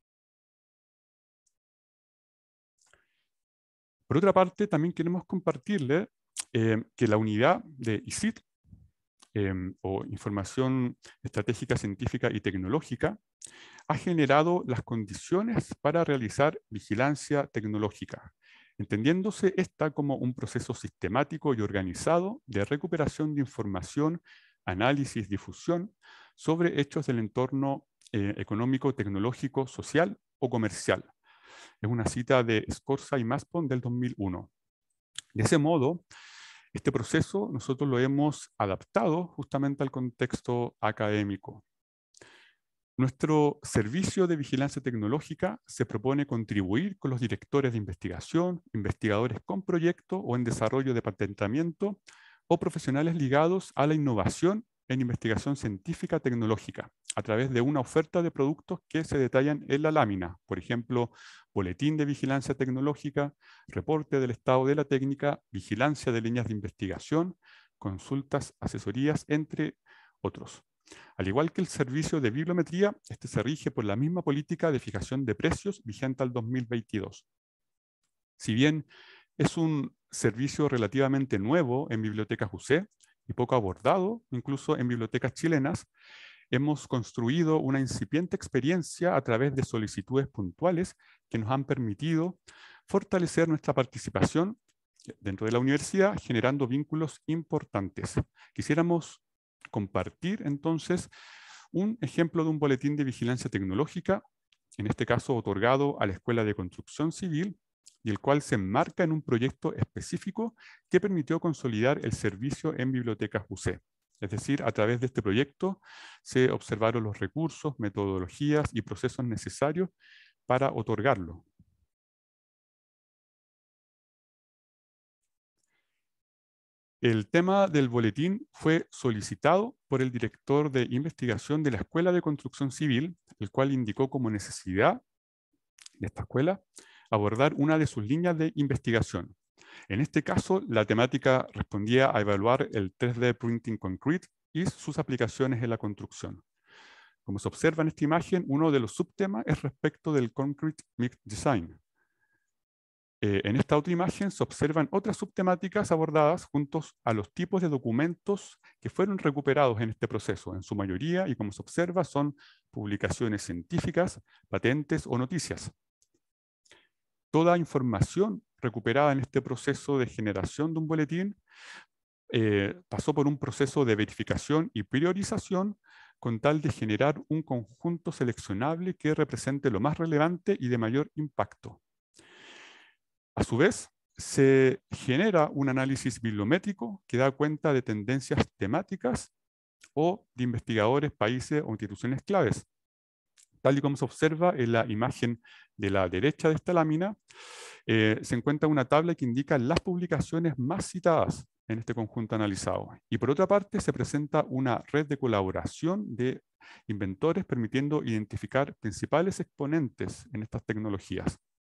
S4: Por otra parte, también queremos compartirle que la unidad de ICIT, o Información Estratégica Científica y Tecnológica, ha generado las condiciones para realizar vigilancia tecnológica, entendiéndose esta como un proceso sistemático y organizado de recuperación de información, análisis, difusión sobre hechos del entorno económico, tecnológico, social o comercial. Es una cita de Scorza y Maspon del 2001. De ese modo, este proceso nosotros lo hemos adaptado justamente al contexto académico. Nuestro servicio de vigilancia tecnológica se propone contribuir con los directores de investigación, investigadores con proyecto o en desarrollo de patentamiento o profesionales ligados a la innovación en investigación científica tecnológica a través de una oferta de productos que se detallan en la lámina, por ejemplo, boletín de vigilancia tecnológica, reporte del estado de la técnica, vigilancia de líneas de investigación, consultas, asesorías, entre otros. Al igual que el servicio de bibliometría, este se rige por la misma política de fijación de precios vigente al 2022. Si bien es un servicio relativamente nuevo en bibliotecas UC y poco abordado, incluso en bibliotecas chilenas, hemos construido una incipiente experiencia a través de solicitudes puntuales que nos han permitido fortalecer nuestra participación dentro de la universidad, generando vínculos importantes. Quisiéramos compartir entonces un ejemplo de un boletín de vigilancia tecnológica, en este caso otorgado a la Escuela de Construcción Civil, y el cual se enmarca en un proyecto específico que permitió consolidar el servicio en bibliotecas UC. Es decir, a través de este proyecto se observaron los recursos, metodologías y procesos necesarios para otorgarlo. El tema del boletín fue solicitado por el director de investigación de la Escuela de Construcción Civil, el cual indicó como necesidad de esta escuela abordar una de sus líneas de investigación. En este caso, la temática respondía a evaluar el 3D Printing Concrete y sus aplicaciones en la construcción. Como se observa en esta imagen, uno de los subtemas es respecto del Concrete Mixed Design. En esta otra imagen se observan otras subtemáticas abordadas juntos a los tipos de documentos que fueron recuperados en este proceso. En su mayoría, y como se observa, son publicaciones científicas, patentes o noticias. Toda información recuperada en este proceso de generación de un boletín pasó por un proceso de verificación y priorización con tal de generar un conjunto seleccionable que represente lo más relevante y de mayor impacto. A su vez, se genera un análisis bibliométrico que da cuenta de tendencias temáticas o de investigadores, países o instituciones claves. Tal y como se observa en la imagen de la derecha de esta lámina, se encuentra una tabla que indica las publicaciones más citadas en este conjunto analizado. Y por otra parte, se presenta una red de colaboración de inventores permitiendo identificar principales exponentes en estas tecnologías.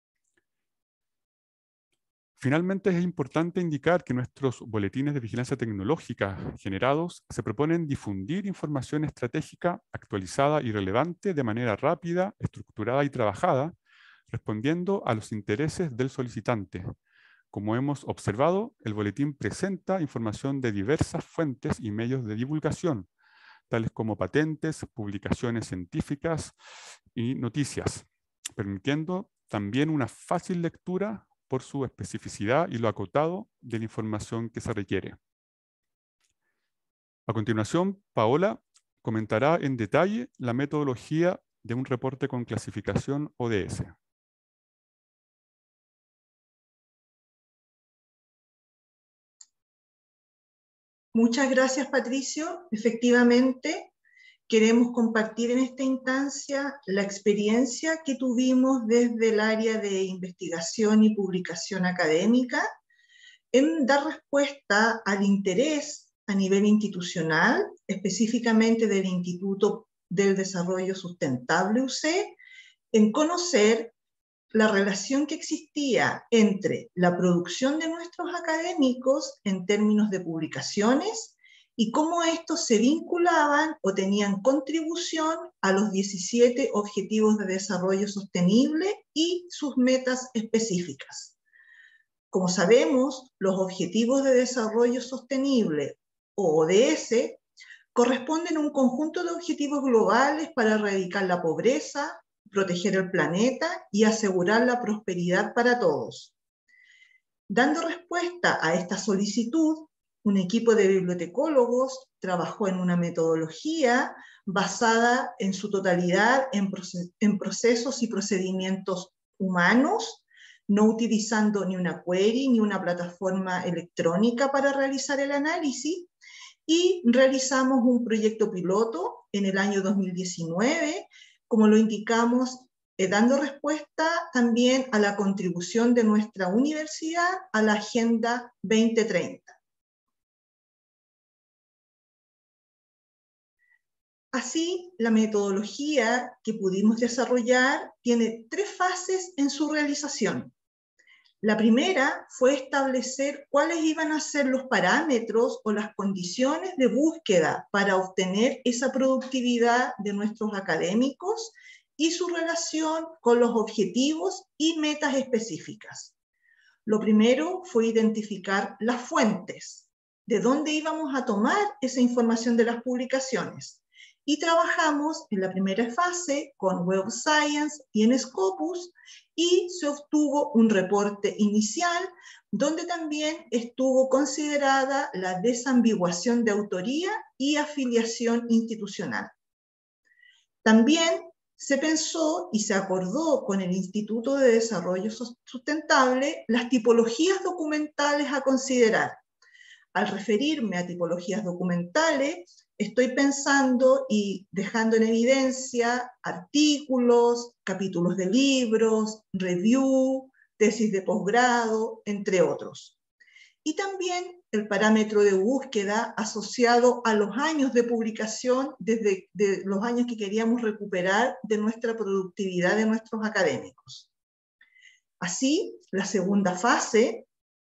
S4: Finalmente, es importante indicar que nuestros boletines de vigilancia tecnológica generados se proponen difundir información estratégica actualizada y relevante de manera rápida, estructurada y trabajada, respondiendo a los intereses del solicitante. Como hemos observado, el boletín presenta información de diversas fuentes y medios de divulgación, tales como patentes, publicaciones científicas y noticias, permitiendo también una fácil lectura por su especificidad y lo acotado de la información que se requiere. A continuación, Paola comentará en detalle la metodología de un reporte con clasificación ODS.
S3: Muchas gracias, Patricio. Efectivamente, queremos compartir en esta instancia la experiencia que tuvimos desde el área de investigación y publicación académica en dar respuesta al interés a nivel institucional, específicamente del Instituto del Desarrollo Sustentable UC, en conocer la relación que existía entre la producción de nuestros académicos en términos de publicaciones y cómo estos se vinculaban o tenían contribución a los 17 Objetivos de Desarrollo Sostenible y sus metas específicas. Como sabemos, los Objetivos de Desarrollo Sostenible, o ODS, corresponden a un conjunto de objetivos globales para erradicar la pobreza, proteger el planeta y asegurar la prosperidad para todos. Dando respuesta a esta solicitud, un equipo de bibliotecólogos trabajó en una metodología basada en su totalidad en procesos y procedimientos humanos, no utilizando ni una query ni una plataforma electrónica para realizar el análisis, y realizamos un proyecto piloto en el año 2019, como lo indicamos, dando respuesta también a la contribución de nuestra universidad a la Agenda 2030. Así, la metodología que pudimos desarrollar tiene 3 fases en su realización. La primera fue establecer cuáles iban a ser los parámetros o las condiciones de búsqueda para obtener esa productividad de nuestros académicos y su relación con los objetivos y metas específicas. Lo primero fue identificar las fuentes, de dónde íbamos a tomar esa información de las publicaciones. Y trabajamos en la primera fase con Web of Science y en Scopus, y se obtuvo un reporte inicial donde también estuvo considerada la desambiguación de autoría y afiliación institucional. También se pensó y se acordó con el Instituto de Desarrollo Sustentable las tipologías documentales a considerar. Al referirme a tipologías documentales, estoy pensando y dejando en evidencia artículos, capítulos de libros, review, tesis de posgrado, entre otros. Y también el parámetro de búsqueda asociado a los años de publicación, desde los años que queríamos recuperar de nuestra productividad de nuestros académicos. Así, la segunda fase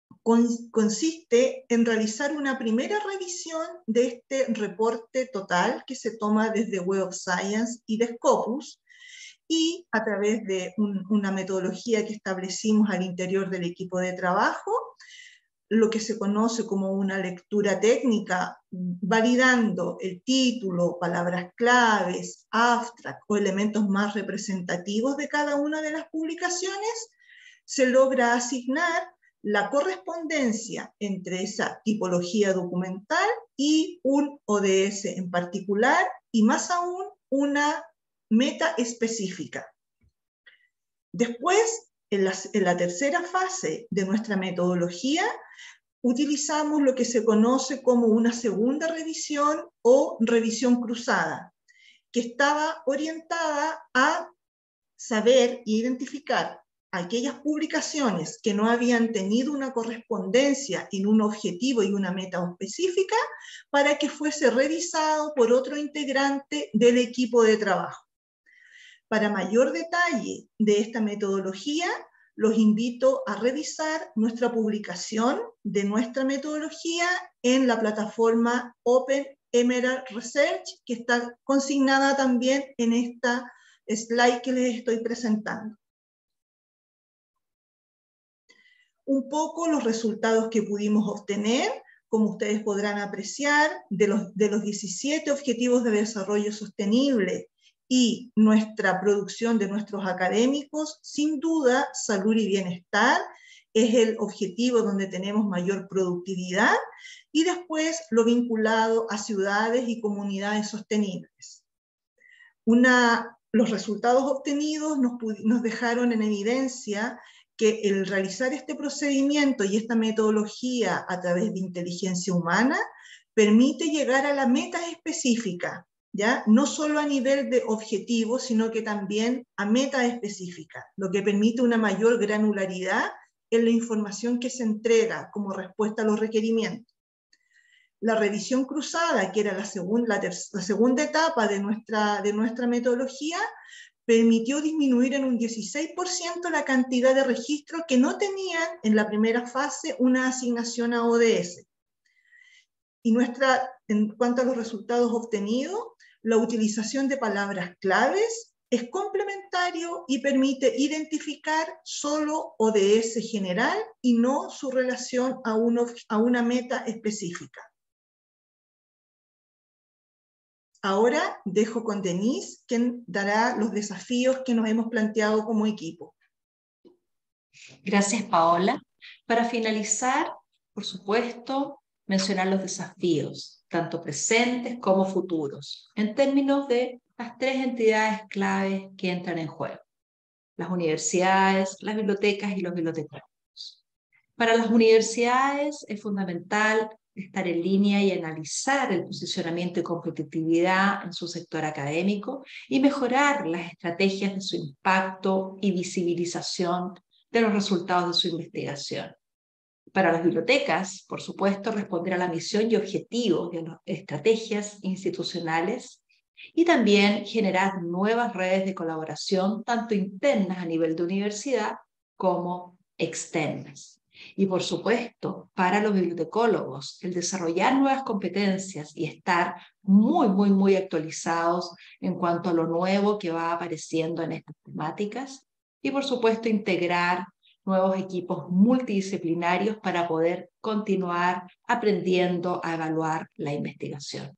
S3: consiste en realizar una primera revisión de este reporte total que se toma desde Web of Science y de Scopus, y a través de una metodología que establecimos al interior del equipo de trabajo, lo que se conoce como una lectura técnica, validando el título, palabras claves, abstract o elementos más representativos de cada una de las publicaciones, se logra asignar la correspondencia entre esa tipología documental y un ODS en particular, y más aún una meta específica. Después, en la tercera fase de nuestra metodología, utilizamos lo que se conoce como una segunda revisión o revisión cruzada, que estaba orientada a saber e identificar aquellas publicaciones que no habían tenido una correspondencia en un objetivo y una meta específica, para que fuese revisado por otro integrante del equipo de trabajo. Para mayor detalle de esta metodología, los invito a revisar nuestra publicación de nuestra metodología en la plataforma Open Emerald Research, que está consignada también en esta slide que les estoy presentando. Un poco los resultados que pudimos obtener, como ustedes podrán apreciar, de los 17 Objetivos de Desarrollo Sostenible y nuestra producción de nuestros académicos, sin duda, salud y bienestar es el objetivo donde tenemos mayor productividad, y después lo vinculado a ciudades y comunidades sostenibles. Los resultados obtenidos nos dejaron en evidencia que el realizar este procedimiento y esta metodología a través de inteligencia humana permite llegar a la meta específica, ¿ya? No solo a nivel de objetivo, sino que también a meta específica, lo que permite una mayor granularidad en la información que se entrega como respuesta a los requerimientos. La revisión cruzada, que era la segunda etapa de nuestra metodología, permitió disminuir en un 16% la cantidad de registros que no tenían en la primera fase una asignación a ODS. Y en cuanto a los resultados obtenidos, la utilización de palabras claves es complementario y permite identificar solo ODS general y no su relación a una meta específica. Ahora dejo con Denise, quien dará los desafíos que nos hemos planteado como equipo.
S2: Gracias, Paola. Para finalizar, por supuesto, mencionar los desafíos, tanto presentes como futuros, en términos de las 3 entidades claves que entran en juego: las universidades, las bibliotecas y los bibliotecarios. Para las universidades es fundamental estar en línea y analizar el posicionamiento y competitividad en su sector académico y mejorar las estrategias de su impacto y visibilización de los resultados de su investigación. Para las bibliotecas, por supuesto, responder a la misión y objetivos de las estrategias institucionales y también generar nuevas redes de colaboración, tanto internas a nivel de universidad como externas. Y por supuesto, para los bibliotecólogos, el desarrollar nuevas competencias y estar muy actualizados en cuanto a lo nuevo que va apareciendo en estas temáticas. Y por supuesto, integrar nuevos equipos multidisciplinarios para poder continuar aprendiendo a evaluar la investigación.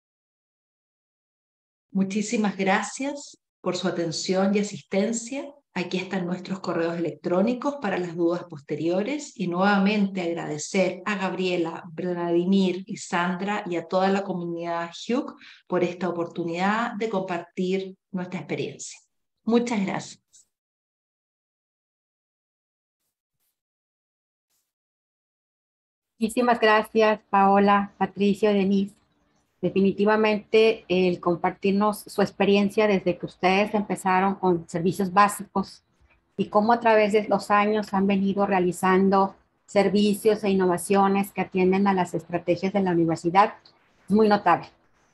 S2: Muchísimas gracias por su atención y asistencia. Aquí están nuestros correos electrónicos para las dudas posteriores y nuevamente agradecer a Gabriela, Vladimir y Sandra y a toda la comunidad HUC por esta oportunidad de compartir nuestra experiencia. Muchas gracias.
S1: Muchísimas gracias, Paola, Patricio, Denise. Definitivamente el compartirnos su experiencia desde que ustedes empezaron con servicios básicos y cómo a través de los años han venido realizando servicios e innovaciones que atienden a las estrategias de la universidad es muy notable.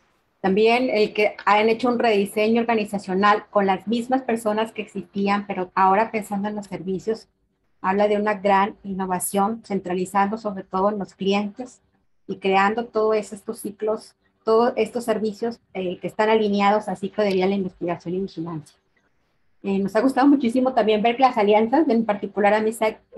S1: También el que hayan hecho un rediseño organizacional con las mismas personas que existían, pero ahora pensando en los servicios, habla de una gran innovación, centralizando sobre todo en los clientes y creando todos estos ciclos, todos estos servicios que están alineados al ciclo de vida de la investigación y vigilancia. Nos ha gustado muchísimo también ver las alianzas, en particular a mí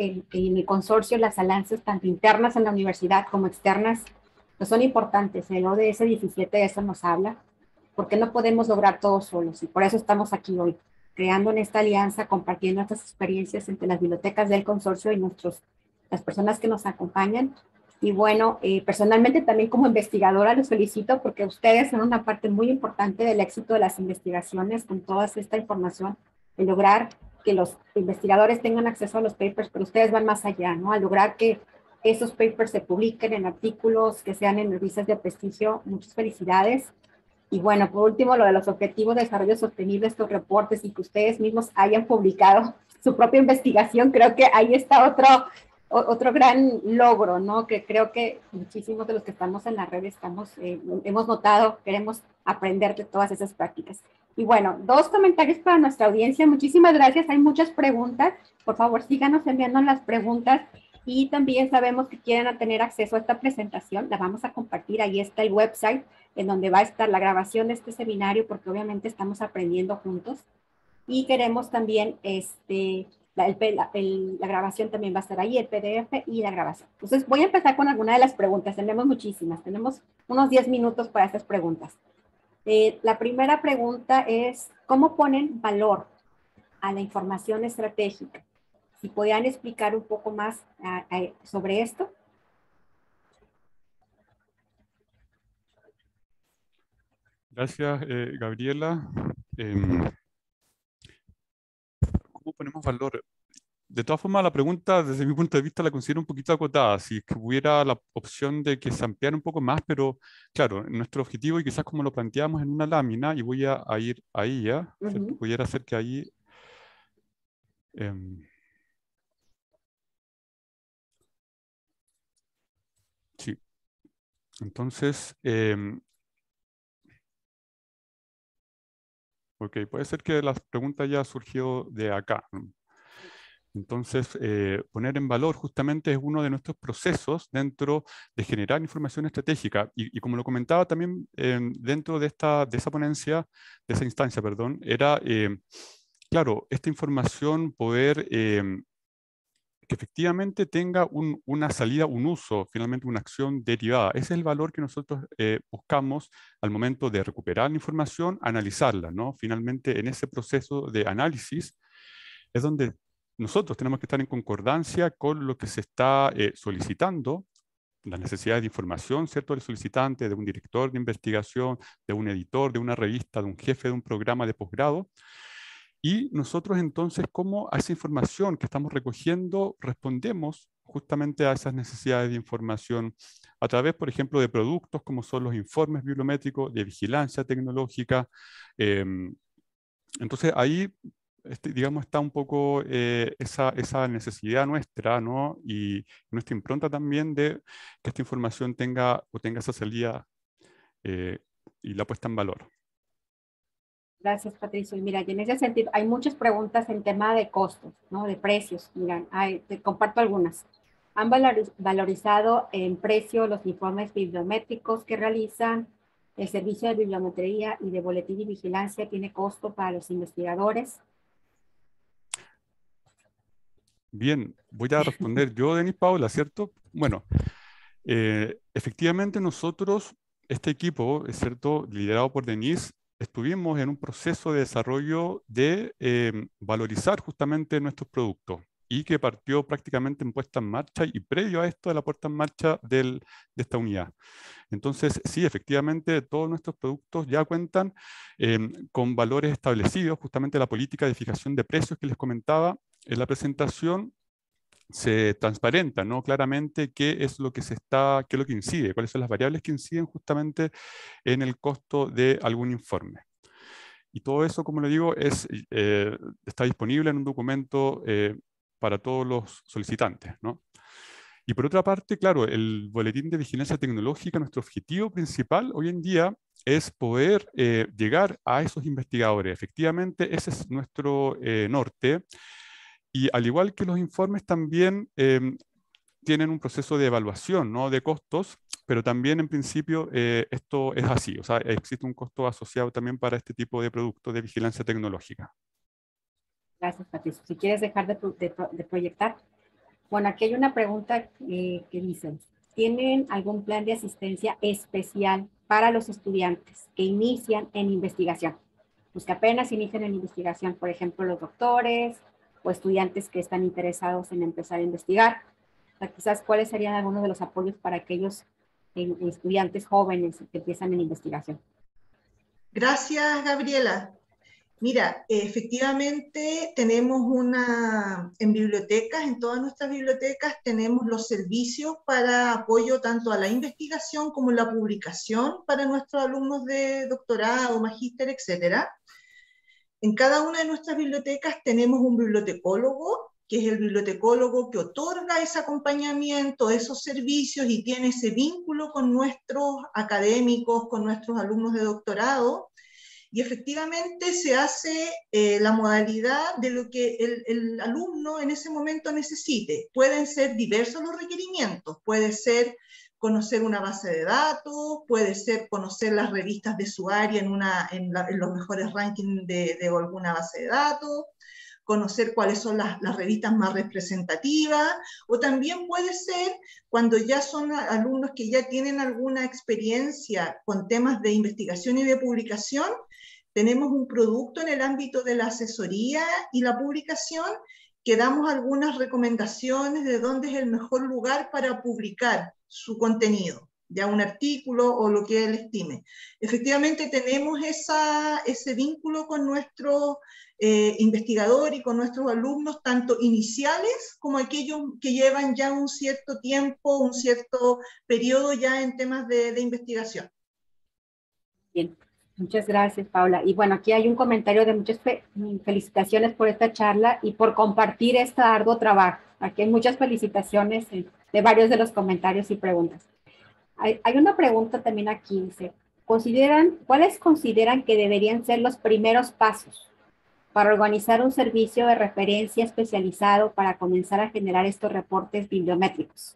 S1: en el consorcio, las alianzas tanto internas en la universidad como externas, pues son importantes. El ODS 17 de eso nos habla, porque no podemos lograr todo solos y por eso estamos aquí hoy, creando en esta alianza, compartiendo estas experiencias entre las bibliotecas del consorcio y las personas que nos acompañan. Y bueno, personalmente también como investigadora los felicito porque ustedes son una parte muy importante del éxito de las investigaciones con toda esta información, de lograr que los investigadores tengan acceso a los papers, pero ustedes van más allá, ¿no? A lograr que esos papers se publiquen en artículos, que sean en revistas de prestigio. Muchas felicidades. Y bueno, por último, lo de los objetivos de desarrollo sostenible, estos reportes y que ustedes mismos hayan publicado su propia investigación, creo que ahí está otro gran logro, ¿no? Que creo que muchísimos de los que estamos en la red hemos notado, queremos aprender de todas esas prácticas. Y bueno, 2 comentarios para nuestra audiencia. Muchísimas gracias. Hay muchas preguntas. Por favor, síganos enviando las preguntas. Y también sabemos que quieren tener acceso a esta presentación. La vamos a compartir. Ahí está el website en donde va a estar la grabación de este seminario, porque obviamente estamos aprendiendo juntos. Y queremos también la grabación también va a estar ahí, el PDF y la grabación. Entonces voy a empezar con alguna de las preguntas. Tenemos muchísimas, tenemos unos 10 minutos para estas preguntas. La primera pregunta es, ¿cómo ponen valor a la información estratégica? Si podían explicar un poco más sobre esto.
S4: Gracias, Gabriela. ¿Cómo ponemos valor? De todas formas, la pregunta, desde mi punto de vista, la considero un poquito acotada. Si es que hubiera la opción de que se ampliara un poco más, pero claro, nuestro objetivo, y quizás como lo planteamos en una lámina, y voy a ir ahí ya, pudiera ser que ahí... sí. Entonces, ok, puede ser que la pregunta ya surgió de acá. Entonces, poner en valor justamente es uno de nuestros procesos dentro de generar información estratégica. Y como lo comentaba también dentro de esa ponencia, de esa instancia, perdón, era, claro, esta información poder que efectivamente tenga una salida, un uso, finalmente una acción derivada. Ese es el valor que nosotros buscamos al momento de recuperar la información, analizarla, ¿no? Finalmente, en ese proceso de análisis es donde nosotros tenemos que estar en concordancia con lo que se está solicitando, las necesidades de información, ¿cierto?, del solicitante, de un director de investigación, de un editor, de una revista, de un jefe de un programa de posgrado. Y nosotros entonces, ¿cómo a esa información que estamos recogiendo respondemos justamente a esas necesidades de información a través, por ejemplo, de productos como son los informes bibliométricos, de vigilancia tecnológica. Entonces ahí, digamos, está un poco esa necesidad nuestra, ¿no? Y nuestra impronta también de que esta información tenga esa salida y la puesta en valor.
S1: Gracias, Patricio. Y mira, y en ese sentido, hay muchas preguntas en tema de costos, ¿no? De precios. Mira, te comparto algunas. ¿Han valorizado en precio los informes bibliométricos que realizan? ¿El servicio de bibliometría y de boletín y vigilancia tiene costo para los investigadores?
S4: Bien, voy a responder yo, Denis Paula, ¿cierto? Bueno, efectivamente nosotros, este equipo, es cierto, liderado por Denise, estuvimos en un proceso de desarrollo de valorizar justamente nuestros productos y que partió prácticamente en puesta en marcha y previo a esto de la puesta en marcha de esta unidad. Entonces, sí, efectivamente, todos nuestros productos ya cuentan con valores establecidos, justamente la política de fijación de precios que les comentaba en la presentación. Se transparenta, ¿no? Claramente qué es lo que qué es lo que incide, cuáles son las variables que inciden justamente en el costo de algún informe. Y todo eso, como le digo, está disponible en un documento para todos los solicitantes, ¿no? Y por otra parte, claro, el boletín de vigilancia tecnológica, nuestro objetivo principal hoy en día es poder llegar a esos investigadores. Efectivamente, ese es nuestro norte. Y al igual que los informes también tienen un proceso de evaluación, ¿no? De costos, pero también en principio esto es así, o sea, existe un costo asociado también para este tipo de productos de vigilancia tecnológica.
S1: Gracias, Patricio. Si quieres dejar de proyectar. Bueno, aquí hay una pregunta que dice, ¿tienen algún plan de asistencia especial para los estudiantes que inician en investigación? Pues que apenas inician en investigación, por ejemplo, los doctores o estudiantes que están interesados en empezar a investigar. O sea, quizás, ¿cuáles serían algunos de los apoyos para aquellos estudiantes jóvenes que empiezan en investigación?
S3: Gracias, Gabriela. Mira, efectivamente tenemos en bibliotecas, en todas nuestras bibliotecas tenemos los servicios para apoyo tanto a la investigación como la publicación para nuestros alumnos de doctorado, magíster, etcétera. En cada una de nuestras bibliotecas tenemos un bibliotecólogo, que es el bibliotecólogo que otorga ese acompañamiento, esos servicios y tiene ese vínculo con nuestros académicos, con nuestros alumnos de doctorado. Y efectivamente se hace la modalidad de lo que el alumno en ese momento necesite. Pueden ser diversos los requerimientos, puede ser conocer una base de datos, puede ser conocer las revistas de su área en los mejores rankings de alguna base de datos, conocer cuáles son las revistas más representativas, o también puede ser cuando ya son alumnos que ya tienen alguna experiencia con temas de investigación y de publicación. Tenemos un producto en el ámbito de la asesoría y la publicación que damos algunas recomendaciones de dónde es el mejor lugar para publicar su contenido, ya un artículo o lo que él estime. Efectivamente tenemos ese vínculo con nuestro investigador y con nuestros alumnos, tanto iniciales como aquellos que llevan ya un cierto tiempo, un cierto periodo ya en temas de investigación.
S1: Bien. Muchas gracias, Paula. Y bueno, aquí hay un comentario de muchas felicitaciones por esta charla y por compartir este arduo trabajo. Aquí hay muchas felicitaciones de varios de los comentarios y preguntas. Hay una pregunta también aquí, dice, ¿cuáles consideran que deberían ser los primeros pasos para organizar un servicio de referencia especializado para comenzar a generar estos reportes bibliométricos?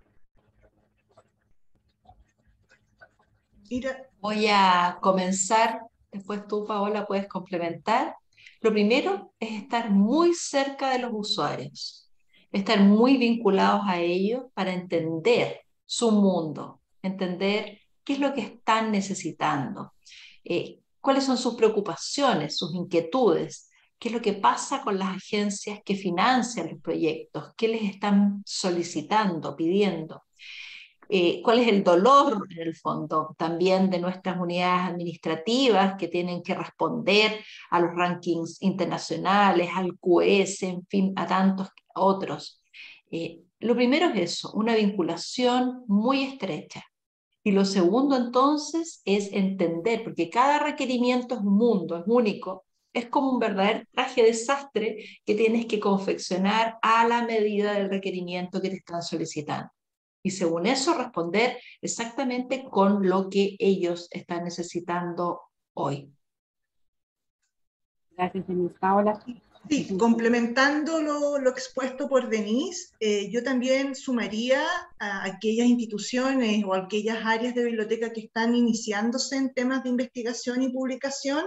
S2: Voy a comenzar, después tú, Paola, puedes complementar. Lo primero es estar muy cerca de los usuarios, estar muy vinculados a ellos para entender su mundo, entender qué es lo que están necesitando, cuáles son sus preocupaciones, sus inquietudes, qué es lo que pasa con las agencias que financian los proyectos, qué les están solicitando, pidiendo. ¿Cuál es el dolor, en el fondo, también de nuestras unidades administrativas que tienen que responder a los rankings internacionales, al QS, en fin, a tantos otros? Lo primero es eso, una vinculación muy estrecha. Y lo segundo entonces es entender, porque cada requerimiento es un mundo, es único, es como un verdadero traje de sastre que tienes que confeccionar a la medida del requerimiento que te están solicitando. Y según eso responder exactamente con lo que ellos están necesitando hoy.
S1: Gracias, Denise. Paola.
S3: Sí, complementando lo expuesto por Denise, yo también sumaría a aquellas instituciones o aquellas áreas de biblioteca que están iniciándose en temas de investigación y publicación,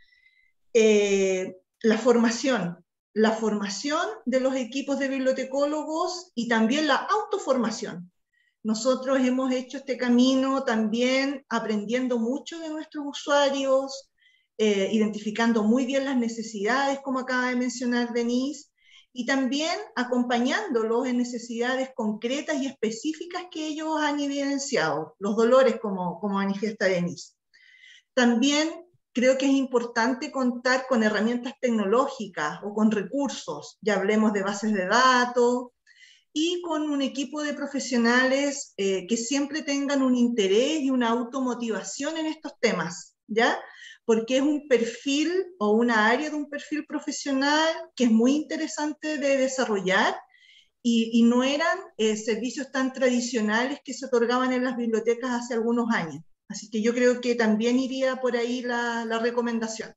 S3: la formación de los equipos de bibliotecólogos y también la autoformación. Nosotros hemos hecho este camino también aprendiendo mucho de nuestros usuarios, identificando muy bien las necesidades, como acaba de mencionar Denise, y también acompañándolos en necesidades concretas y específicas que ellos han evidenciado, los dolores, como manifiesta Denise. También creo que es importante contar con herramientas tecnológicas o con recursos, ya hablemos de bases de datos, y con un equipo de profesionales que siempre tengan un interés y una automotivación en estos temas, ¿ya? Porque es un perfil o una área de un perfil profesional que es muy interesante de desarrollar y no eran servicios tan tradicionales que se otorgaban en las bibliotecas hace algunos años. Así que yo creo que también iría por ahí la recomendación.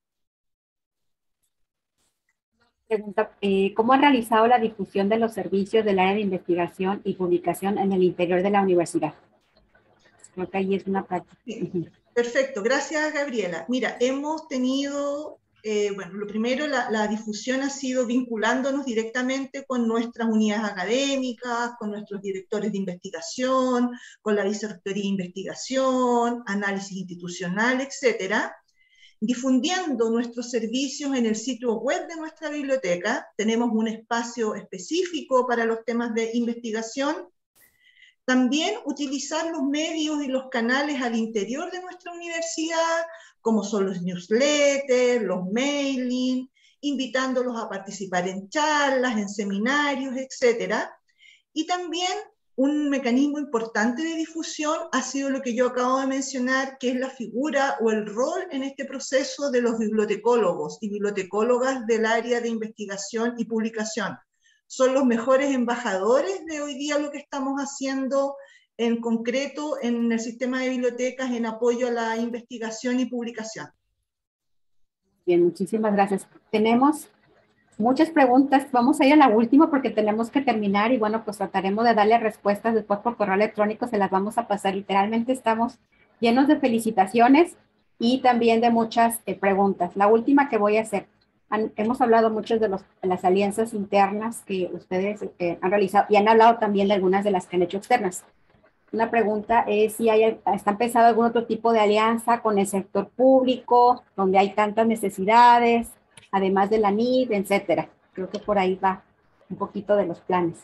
S1: Pregunta, ¿cómo han realizado la difusión de los servicios del área de investigación y publicación en el interior de la universidad? Creo que ahí es una práctica.
S3: Sí. Perfecto, gracias Gabriela. Mira, hemos tenido, bueno, lo primero, la difusión ha sido vinculándonos directamente con nuestras unidades académicas, con nuestros directores de investigación, con la vicerrectoría de investigación, análisis institucional, etcétera, difundiendo nuestros servicios en el sitio web de nuestra biblioteca. Tenemos un espacio específico para los temas de investigación. También utilizar los medios y los canales al interior de nuestra universidad, como son los newsletters, los mailing, invitándolos a participar en charlas, en seminarios, etc. Y también un mecanismo importante de difusión ha sido lo que yo acabo de mencionar, que es la figura o el rol en este proceso de los bibliotecólogos y bibliotecólogas del área de investigación y publicación. Son los mejores embajadores de hoy día lo que estamos haciendo en concreto en el sistema de bibliotecas en apoyo a la investigación y publicación.
S1: Bien, muchísimas gracias. Tenemos muchas preguntas. Vamos a ir a la última porque tenemos que terminar y bueno, pues trataremos de darle respuestas después por correo electrónico, se las vamos a pasar. Literalmente estamos llenos de felicitaciones y también de muchas preguntas. La última que voy a hacer. Hemos hablado mucho de las alianzas internas que ustedes han realizado y han hablado también de algunas de las que han hecho externas. Una pregunta es si está empezando algún otro tipo de alianza con el sector público, donde hay tantas necesidades, además de la NID, etcétera. Creo que por ahí va un poquito de los planes.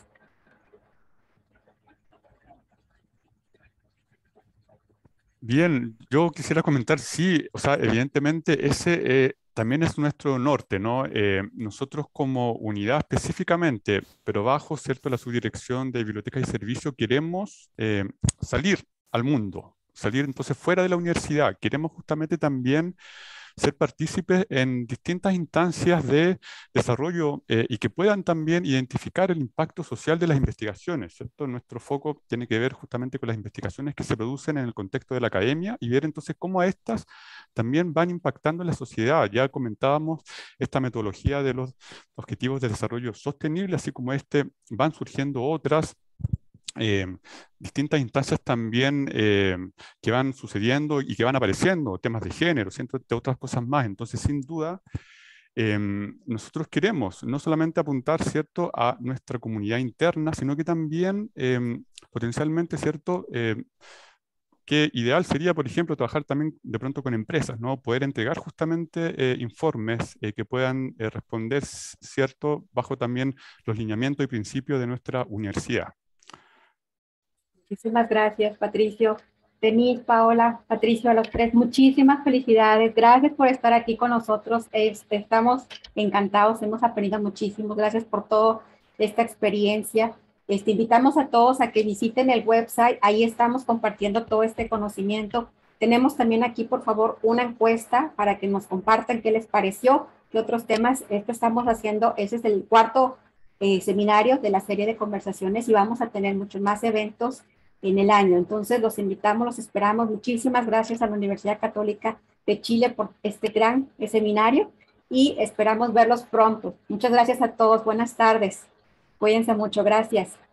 S4: Bien, yo quisiera comentar, sí, o sea, evidentemente ese también es nuestro norte, ¿no? Nosotros como unidad específicamente, pero bajo, ¿cierto?, la subdirección de bibliotecas y servicios, queremos salir al mundo, salir entonces fuera de la universidad. Queremos justamente también ser partícipes en distintas instancias de desarrollo y que puedan también identificar el impacto social de las investigaciones, ¿cierto? Nuestro foco tiene que ver justamente con las investigaciones que se producen en el contexto de la academia y ver entonces cómo a estas también van impactando en la sociedad. Ya comentábamos esta metodología de los objetivos de desarrollo sostenible, así como van surgiendo otras distintas instancias también que van sucediendo y que van apareciendo, temas de género, entre otras cosas más. Entonces, sin duda, nosotros queremos no solamente apuntar, ¿cierto?, a nuestra comunidad interna, sino que también potencialmente, ¿cierto?, que ideal sería, por ejemplo, trabajar también de pronto con empresas, ¿no? Poder entregar justamente informes que puedan responder, ¿cierto?, bajo también los lineamientos y principios de nuestra universidad.
S1: Muchísimas gracias, Patricio. Denise, Paola, Patricio, a los tres, muchísimas felicidades. Gracias por estar aquí con nosotros. Estamos encantados, hemos aprendido muchísimo. Gracias por toda esta experiencia. Invitamos a todos a que visiten el website, ahí estamos compartiendo todo este conocimiento. Tenemos también aquí, por favor, una encuesta para que nos compartan qué les pareció, qué otros temas estamos haciendo. Ese es el cuarto seminario de la serie de conversaciones y vamos a tener muchos más eventos en el año. Entonces, los invitamos, los esperamos. Muchísimas gracias a la Universidad Católica de Chile por este gran seminario y esperamos verlos pronto. Muchas gracias a todos. Buenas tardes. Cuídense mucho. Gracias.